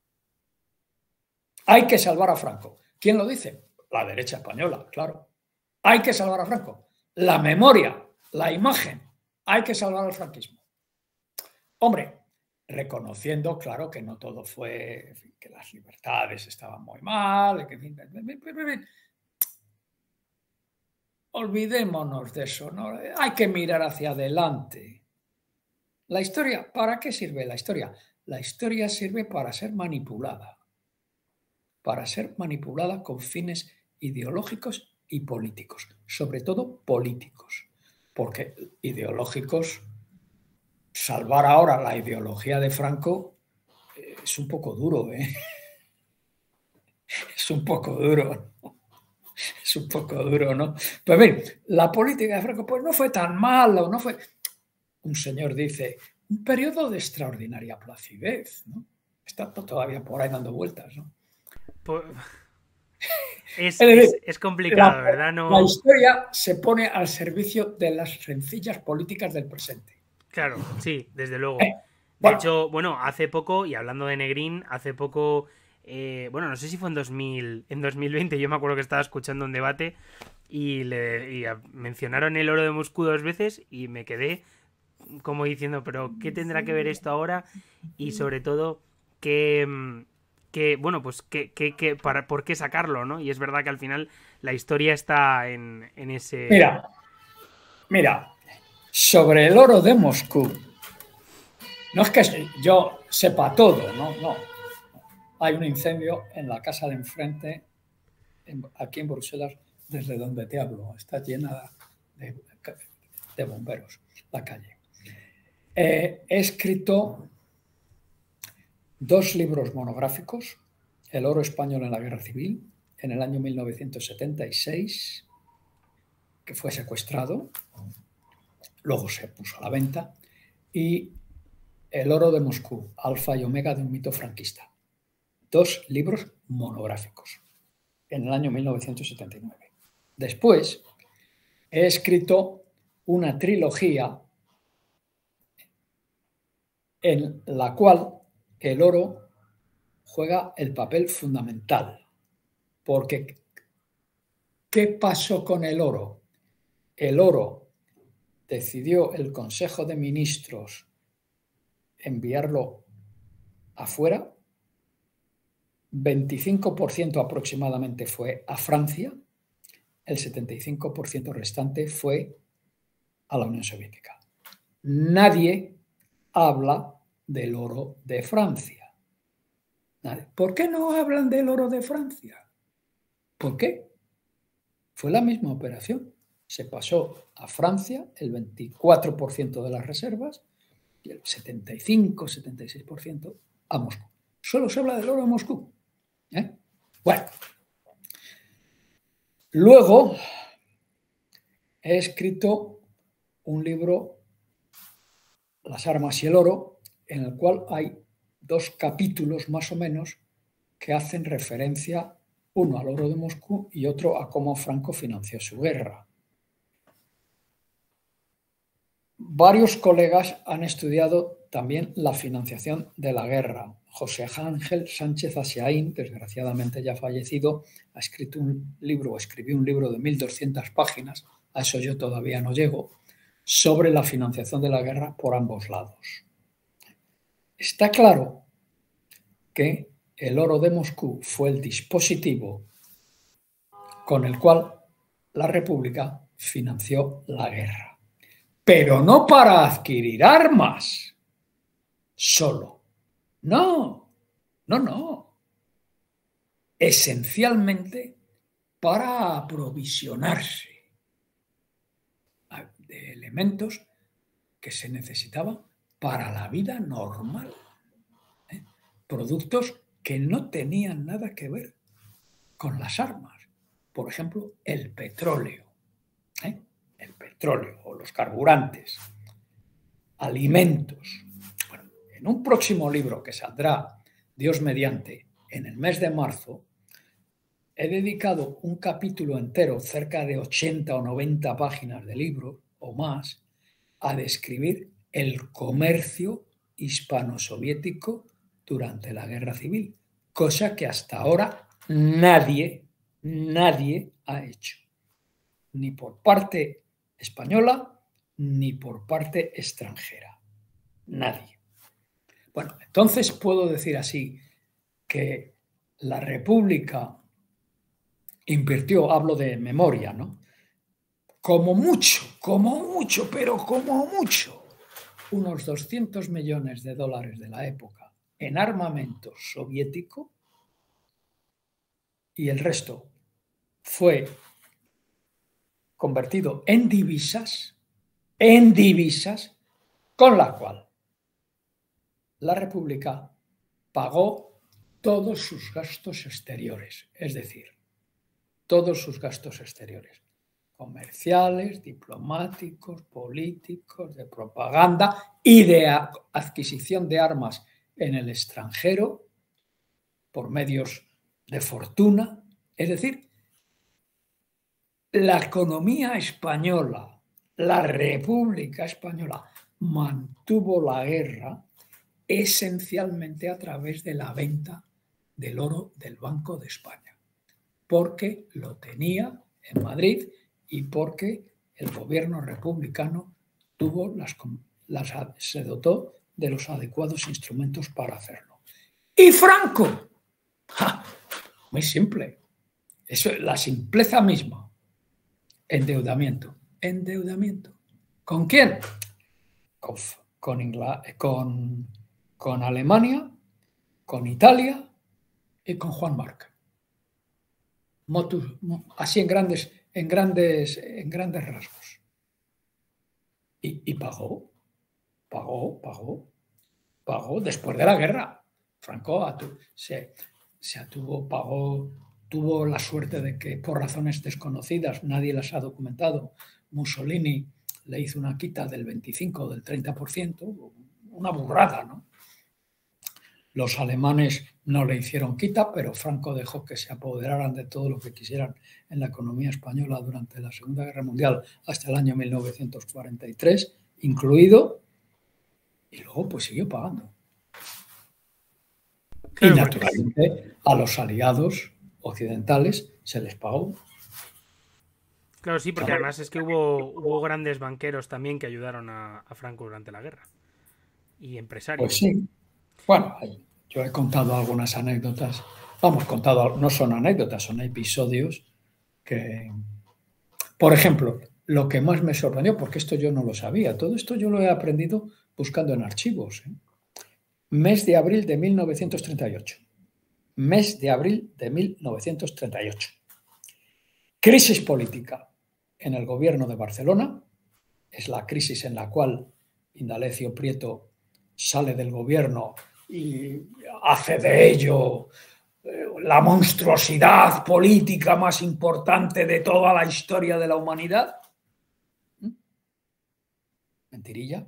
Hay que salvar a Franco. ¿Quién lo dice? La derecha española, claro. Hay que salvar a Franco. La memoria, la imagen. Hay que salvar al franquismo. Hombre, reconociendo, claro, que no todo fue, en fin, que las libertades estaban muy mal, que, en fin, olvidémonos de eso, ¿no? Hay que mirar hacia adelante. La historia, ¿para qué sirve la historia? La historia sirve para ser manipulada, para ser manipulada con fines ideológicos y políticos, sobre todo políticos, porque ideológicos, salvar ahora la ideología de Franco eh, es un poco duro, ¿eh? Es un poco duro, ¿no? Es un poco duro, ¿no? Pues bien, la política de Franco pues no fue tan mala, no fue... Un señor dice, un periodo de extraordinaria placidez, ¿no? Está todavía por ahí dando vueltas, ¿no? Por... Es, es, es, es complicado, la, ¿verdad? No... La historia se pone al servicio de las sencillas políticas del presente. Claro, sí, desde luego. Eh, bueno. De hecho, bueno, hace poco, y hablando de Negrín, hace poco, eh, bueno, no sé si fue en dos mil, en dos mil veinte, yo me acuerdo que estaba escuchando un debate y, le, y mencionaron el oro de Moscú dos veces y me quedé como diciendo, pero ¿qué tendrá que ver esto ahora? Y sobre todo, ¿qué, qué bueno, pues, qué, qué, qué, para, ¿por qué sacarlo, no? Y es verdad que al final la historia está en, en ese... Mira, mira, sobre el oro de Moscú, no es que yo sepa todo, no, no. Hay un incendio en la casa de enfrente, en, aquí en Bruselas, desde donde te hablo. Está llena de, de bomberos, la calle. Eh, he escrito dos libros monográficos, El oro español en la Guerra Civil, en el año mil novecientos setenta y seis, que fue secuestrado, luego se puso a la venta, y El oro de Moscú, alfa y omega de un mito franquista. Dos libros monográficos, en el año mil novecientos setenta y nueve. Después, he escrito una trilogía en la cual el oro juega el papel fundamental. Porque, ¿qué pasó con el oro? El oro decidió el Consejo de Ministros enviarlo afuera, veinticinco por ciento aproximadamente fue a Francia, el setenta y cinco por ciento restante fue a la Unión Soviética. Nadie habla del oro de Francia. ¿Por qué no hablan del oro de Francia? ¿Por qué? Fue la misma operación. Se pasó a Francia el veinticuatro por ciento de las reservas y el setenta y cinco, setenta y seis por ciento a Moscú. Solo se habla del oro de Moscú. ¿Eh? Bueno. Luego he escrito un libro, Las armas y el oro, en el cual hay dos capítulos más o menos que hacen referencia, uno al oro de Moscú y otro a cómo Franco financió su guerra. Varios colegas han estudiado también la financiación de la guerra. José Ángel Sánchez Asiaín, desgraciadamente ya fallecido, ha escrito un libro, o escribió un libro de mil doscientas páginas, a eso yo todavía no llego, sobre la financiación de la guerra por ambos lados. Está claro que el oro de Moscú fue el dispositivo con el cual la República financió la guerra. Pero no para adquirir armas solo. No, no, no. Esencialmente para aprovisionarse de elementos que se necesitaban para la vida normal. ¿Eh? Productos que no tenían nada que ver con las armas. Por ejemplo, el petróleo. ¿Eh? El petróleo o los carburantes, alimentos. Bueno, en un próximo libro que saldrá, Dios mediante, en el mes de marzo, he dedicado un capítulo entero, cerca de ochenta o noventa páginas de libro o más, a describir el comercio hispano-soviético durante la Guerra Civil, cosa que hasta ahora nadie, nadie ha hecho, ni por parte española ni por parte extranjera. Nadie. Bueno, entonces puedo decir así que la República invirtió, hablo de memoria, ¿no? Como mucho, como mucho, pero como mucho, unos doscientos millones de dólares de la época en armamento soviético y el resto fue convertido en divisas, en divisas, con la cual la República pagó todos sus gastos exteriores, es decir, todos sus gastos exteriores, comerciales, diplomáticos, políticos, de propaganda y de adquisición de armas en el extranjero por medios de fortuna. Es decir, la economía española, la República Española, mantuvo la guerra esencialmente a través de la venta del oro del Banco de España, porque lo tenía en Madrid y porque el gobierno republicano tuvo las, las, se dotó de los adecuados instrumentos para hacerlo. Y Franco, ¡ja! Muy simple, eso es la simpleza misma. Endeudamiento, endeudamiento. ¿Con quién? Con, con, Ingl- con, con Alemania, con Italia y con Juan Marc. Motus, así en grandes, en grandes, en grandes rasgos. Y, y pagó, pagó, pagó, pagó después de la guerra. Franco atu, se, se atuvo, pagó, tuvo la suerte de que por razones desconocidas, nadie las ha documentado, Mussolini le hizo una quita del veinticinco o del treinta por ciento, una burrada, ¿no? Los alemanes no le hicieron quita, pero Franco dejó que se apoderaran de todo lo que quisieran en la economía española durante la Segunda Guerra Mundial hasta el año mil novecientos cuarenta y tres, incluido, y luego pues siguió pagando. Y naturalmente a los aliados occidentales se les pagó. Claro, sí, porque además es que hubo, hubo grandes banqueros también que ayudaron a, a Franco durante la guerra. Y empresarios. Pues sí. Bueno, yo he contado algunas anécdotas. Vamos, contado, no son anécdotas, son episodios que... Por ejemplo, lo que más me sorprendió, porque esto yo no lo sabía, todo esto yo lo he aprendido buscando en archivos. ¿eh? Mes de abril de mil novecientos treinta y ocho. Mes de abril de mil novecientos treinta y ocho. Crisis política en el gobierno de Barcelona. Es la crisis en la cual Indalecio Prieto sale del gobierno y hace de ello eh, la monstruosidad política más importante de toda la historia de la humanidad. ¿Mm? Mentirilla.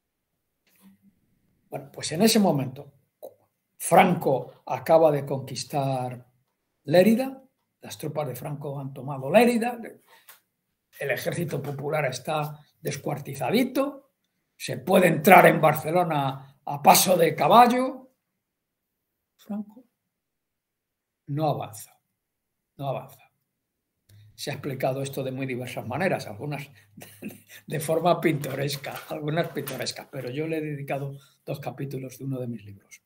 Bueno, pues en ese momento Franco acaba de conquistar Lérida, las tropas de Franco han tomado Lérida, el ejército popular está descuartizadito, se puede entrar en Barcelona a paso de caballo. Franco no avanza, no avanza. Se ha explicado esto de muy diversas maneras, algunas de forma pintoresca, algunas pintorescas, pero yo le he dedicado dos capítulos de uno de mis libros.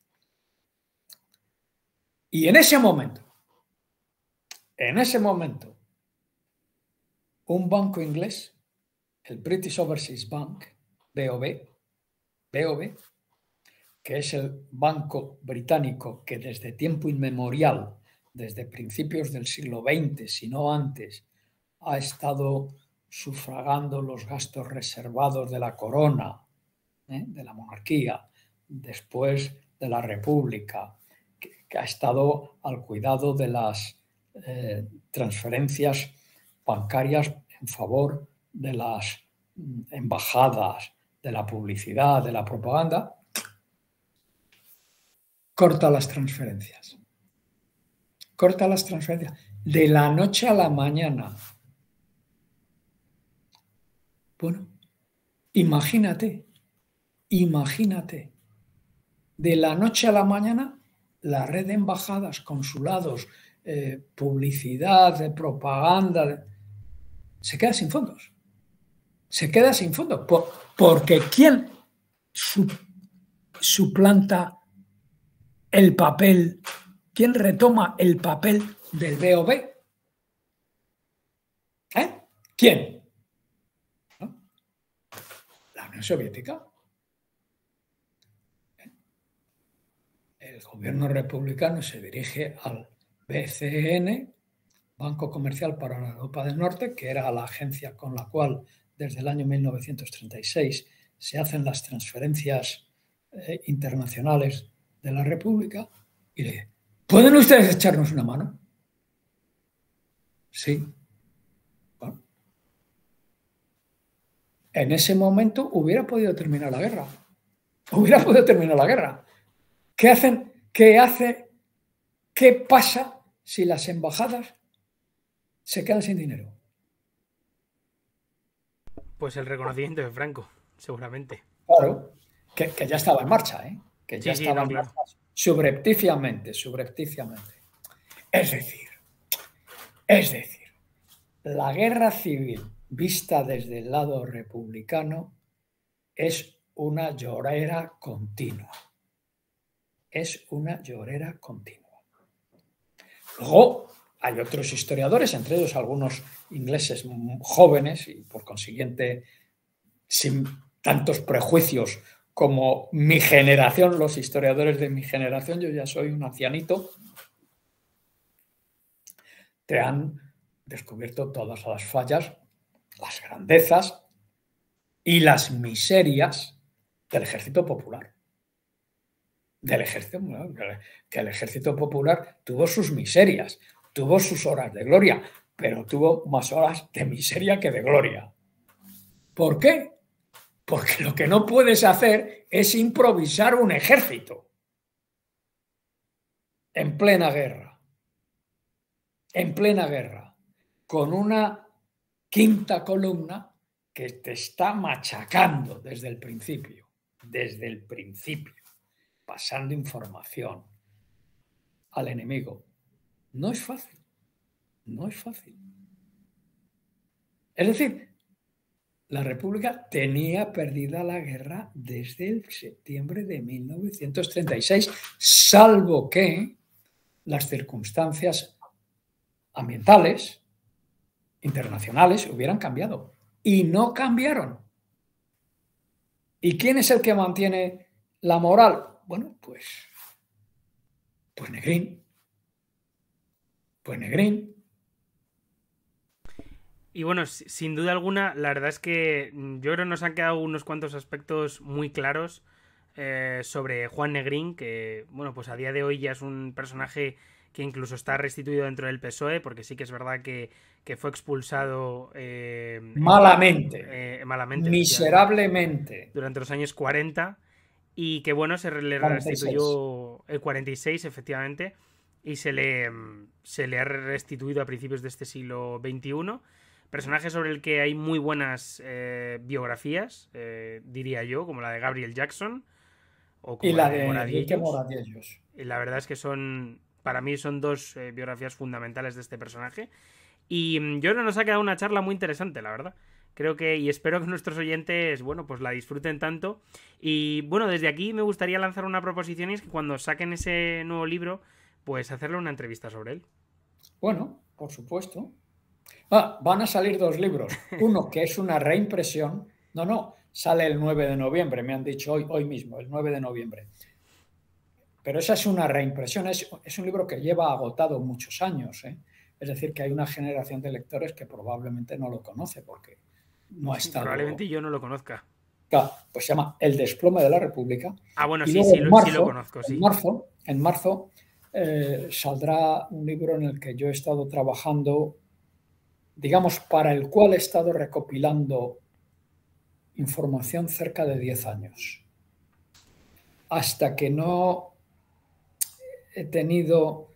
Y en ese momento, en ese momento, un banco inglés, el British Overseas Bank, B O B, B O B, que es el banco británico que desde tiempo inmemorial, desde principios del siglo veinte, si no antes, ha estado sufragando los gastos reservados de la corona, ¿eh? de la monarquía, después de la república, que, que ha estado al cuidado de las eh, transferencias bancarias en favor de las embajadas, de la publicidad, de la propaganda, corta las transferencias. Corta las transferencias de la noche a la mañana. Bueno, imagínate, imagínate, de la noche a la mañana, la red de embajadas, consulados, eh, publicidad, de propaganda, de... se queda sin fondos. Se queda sin fondos. Por, porque ¿quién su, suplanta el papel? ¿Quién retoma el papel del B O B? ¿Eh? ¿Quién? ¿No? La Unión Soviética. El gobierno republicano se dirige al B C N, Banco Comercial para la Europa del Norte, que era la agencia con la cual desde el año mil novecientos treinta y seis se hacen las transferencias eh, internacionales de la República, y le dice: ¿pueden ustedes echarnos una mano? Sí. Bueno. En ese momento hubiera podido terminar la guerra. Hubiera podido terminar la guerra. ¿Qué hacen? ¿Qué hace? ¿Qué pasa si las embajadas se quedan sin dinero? Pues el reconocimiento de Franco, seguramente. Claro, que, que ya estaba en marcha, ¿eh? Que ya sí, estaba sí, no, en marcha. claro. Subrepticiamente, subrepticiamente. Es decir, es decir, la guerra civil vista desde el lado republicano es una llorera continua. Es una llorera continua. Luego hay otros historiadores, entre ellos algunos ingleses jóvenes y por consiguiente sin tantos prejuicios como mi generación, los historiadores de mi generación, yo ya soy un ancianito, te han descubierto todas las fallas, las grandezas y las miserias del Ejército Popular. Del ejército, que el Ejército Popular tuvo sus miserias, tuvo sus horas de gloria, pero tuvo más horas de miseria que de gloria. ¿Por qué? Porque lo que no puedes hacer es improvisar un ejército en plena guerra, en plena guerra, con una quinta columna que te está machacando desde el principio, desde el principio, pasando información al enemigo. No es fácil, no es fácil. Es decir, la República tenía perdida la guerra desde el septiembre de mil novecientos treinta y seis, salvo que las circunstancias ambientales internacionales hubieran cambiado. Y no cambiaron. ¿Y quién es el que mantiene la moral? Bueno, pues, pues Negrín. Pues Negrín. Y bueno, sin duda alguna, la verdad es que yo creo que nos han quedado unos cuantos aspectos muy claros eh, sobre Juan Negrín, que, bueno, pues a día de hoy ya es un personaje que incluso está restituido dentro del P S O E, porque sí que es verdad que, que fue expulsado eh, malamente, eh, malamente, miserablemente, durante los años cuarenta, y que, bueno, se le restituyó el cuarenta y seis, efectivamente, y se le, se le ha restituido a principios de este siglo veintiuno. Personaje sobre el que hay muy buenas eh, biografías, eh, diría yo, como la de Gabriel Jackson o como y la, la de, de Moradiellos. Moradiellos. Y la verdad es que son, para mí son dos eh, biografías fundamentales de este personaje. Y yo creo que nos ha quedado una charla muy interesante, la verdad. Creo que, y espero que nuestros oyentes, bueno, pues la disfruten tanto. Y bueno, desde aquí me gustaría lanzar una proposición, y es que cuando saquen ese nuevo libro, pues hacerle una entrevista sobre él. Bueno, por supuesto. Ah, van a salir dos libros. Uno que es una reimpresión. No, no, sale el nueve de noviembre, me han dicho hoy, hoy mismo, el nueve de noviembre. Pero esa es una reimpresión, es, es un libro que lleva agotado muchos años, ¿eh? Es decir, que hay una generación de lectores que probablemente no lo conoce porque no ha estado... Probablemente yo no lo conozca. Claro, pues se llama El desplome de la República. Ah, bueno, y sí, sí, marzo, sí lo conozco, sí. En marzo, en marzo eh, saldrá un libro en el que yo he estado trabajando, digamos, para el cual he estado recopilando información cerca de diez años. Hasta que no he tenido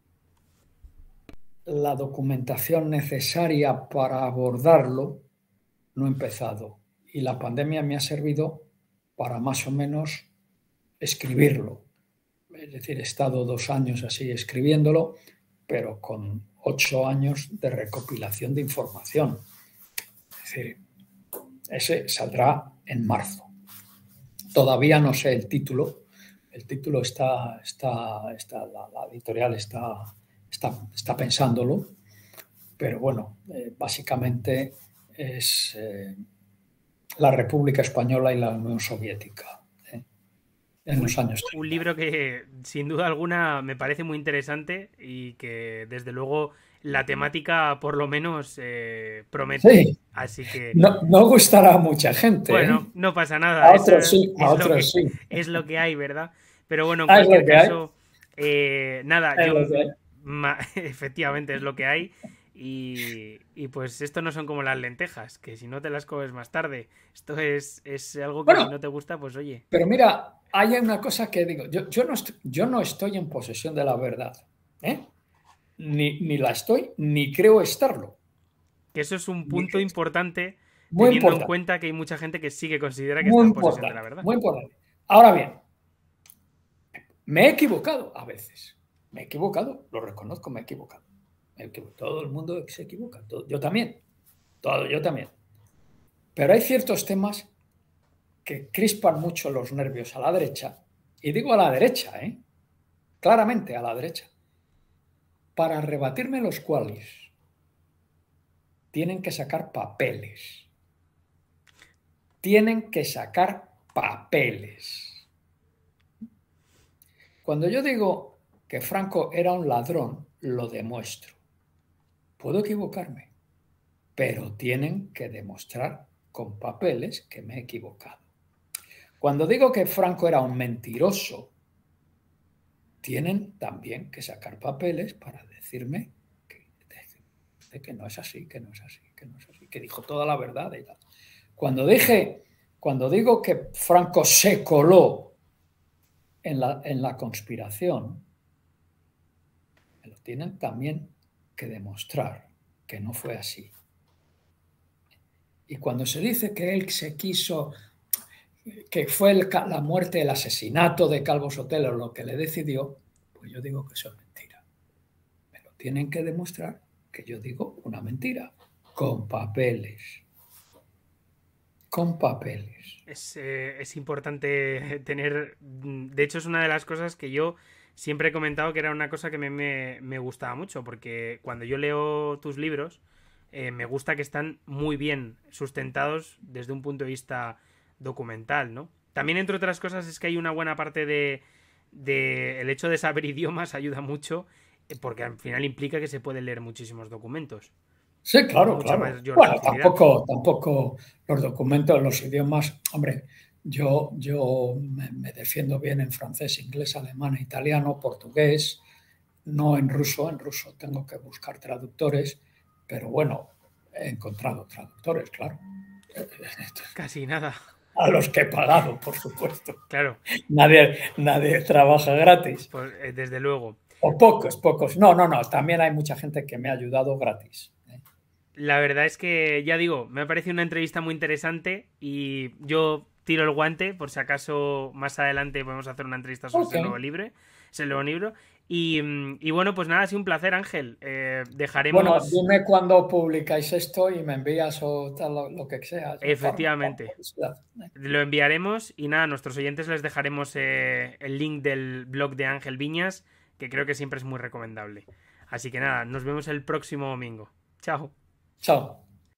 la documentación necesaria para abordarlo, no he empezado. Y la pandemia me ha servido para más o menos escribirlo. Es decir, he estado dos años así escribiéndolo, pero con ocho años de recopilación de información. Es decir, ese saldrá en marzo. Todavía no sé el título. El título está, está, está la, la editorial está, está, está pensándolo, pero bueno, eh, básicamente es eh, la República Española y la Unión Soviética. ¿eh? En un, los años treinta. Un libro que sin duda alguna me parece muy interesante y que desde luego la temática por lo menos eh, promete. Sí. Así que no, no gustará a mucha gente. Bueno, ¿eh? no pasa nada. A otros Eso sí, a es, otros lo que, sí. es lo que hay, ¿verdad? Pero bueno, en Ah, cualquier caso, eh, nada, es yo lo que hay. ma, efectivamente es lo que hay. Y, y pues esto no son como las lentejas, que si no te las comes más tarde. Esto es, es algo que bueno, si no te gusta, pues oye. Pero mira, hay una cosa que digo, yo, yo, no, estoy, yo no estoy en posesión de la verdad, ¿eh? Ni, ni la estoy, ni creo estarlo. Que eso es un punto importante, muy teniendo importante. en cuenta que hay mucha gente que sí que considera que muy está en posesión de la verdad. Muy importante. Ahora bien, me he equivocado a veces. Me he equivocado, lo reconozco, me he equivocado. Me he equivocado. Todo el mundo se equivoca. Todo, yo también. Todo, yo también. Pero hay ciertos temas que crispan mucho los nervios a la derecha. Y digo a la derecha, ¿eh? Claramente a la derecha. Para rebatirme los cuales tienen que sacar papeles. Tienen que sacar papeles. Cuando yo digo que Franco era un ladrón, lo demuestro. Puedo equivocarme, pero tienen que demostrar con papeles que me he equivocado. Cuando digo que Franco era un mentiroso, tienen también que sacar papeles para decirme que, que no es así, que no es así, que no es así, que dijo toda la verdad y tal. Cuando dije, cuando digo que Franco se coló en la, en la conspiración, me lo tienen también que demostrar que no fue así. Y cuando se dice que él se quiso, que fue el, la muerte, el asesinato de Calvo Sotelo lo que le decidió, pues yo digo que eso es mentira. Me lo tienen que demostrar que yo digo una mentira, con papeles. Con papeles. Es, eh, es importante tener... De hecho, es una de las cosas que yo siempre he comentado que era una cosa que me, me, me gustaba mucho, porque cuando yo leo tus libros, eh, me gusta que están muy bien sustentados desde un punto de vista documental, ¿no? También, entre otras cosas, es que hay una buena parte de, de el hecho de saber idiomas ayuda mucho, porque al final implica que se pueden leer muchísimos documentos. Sí, claro, claro. Bueno, tampoco, tampoco los documentos, los idiomas, hombre, yo, yo me, me defiendo bien en francés, inglés, alemán, italiano, portugués, no en ruso, en ruso tengo que buscar traductores, pero bueno, he encontrado traductores, claro. Casi nada. A los que he pagado, por supuesto. Claro. Nadie, nadie trabaja gratis. Pues, eh, desde luego. O pocos, pocos. No, no, no. También hay mucha gente que me ha ayudado gratis. ¿eh? La verdad es que, ya digo, me ha parecido una entrevista muy interesante y yo tiro el guante por si acaso más adelante podemos hacer una entrevista sobre okay. ese nuevo libro. Ese nuevo libro. Y, y bueno, pues nada, ha sido un placer, Ángel. Eh, dejaremos... Bueno, dime cuándo publicáis esto y me envías o tal, lo, lo que sea. Efectivamente. Lo enviaremos y nada, a nuestros oyentes les dejaremos eh, el link del blog de Ángel Viñas, que creo que siempre es muy recomendable. Así que nada, nos vemos el próximo domingo. Chao. Chao.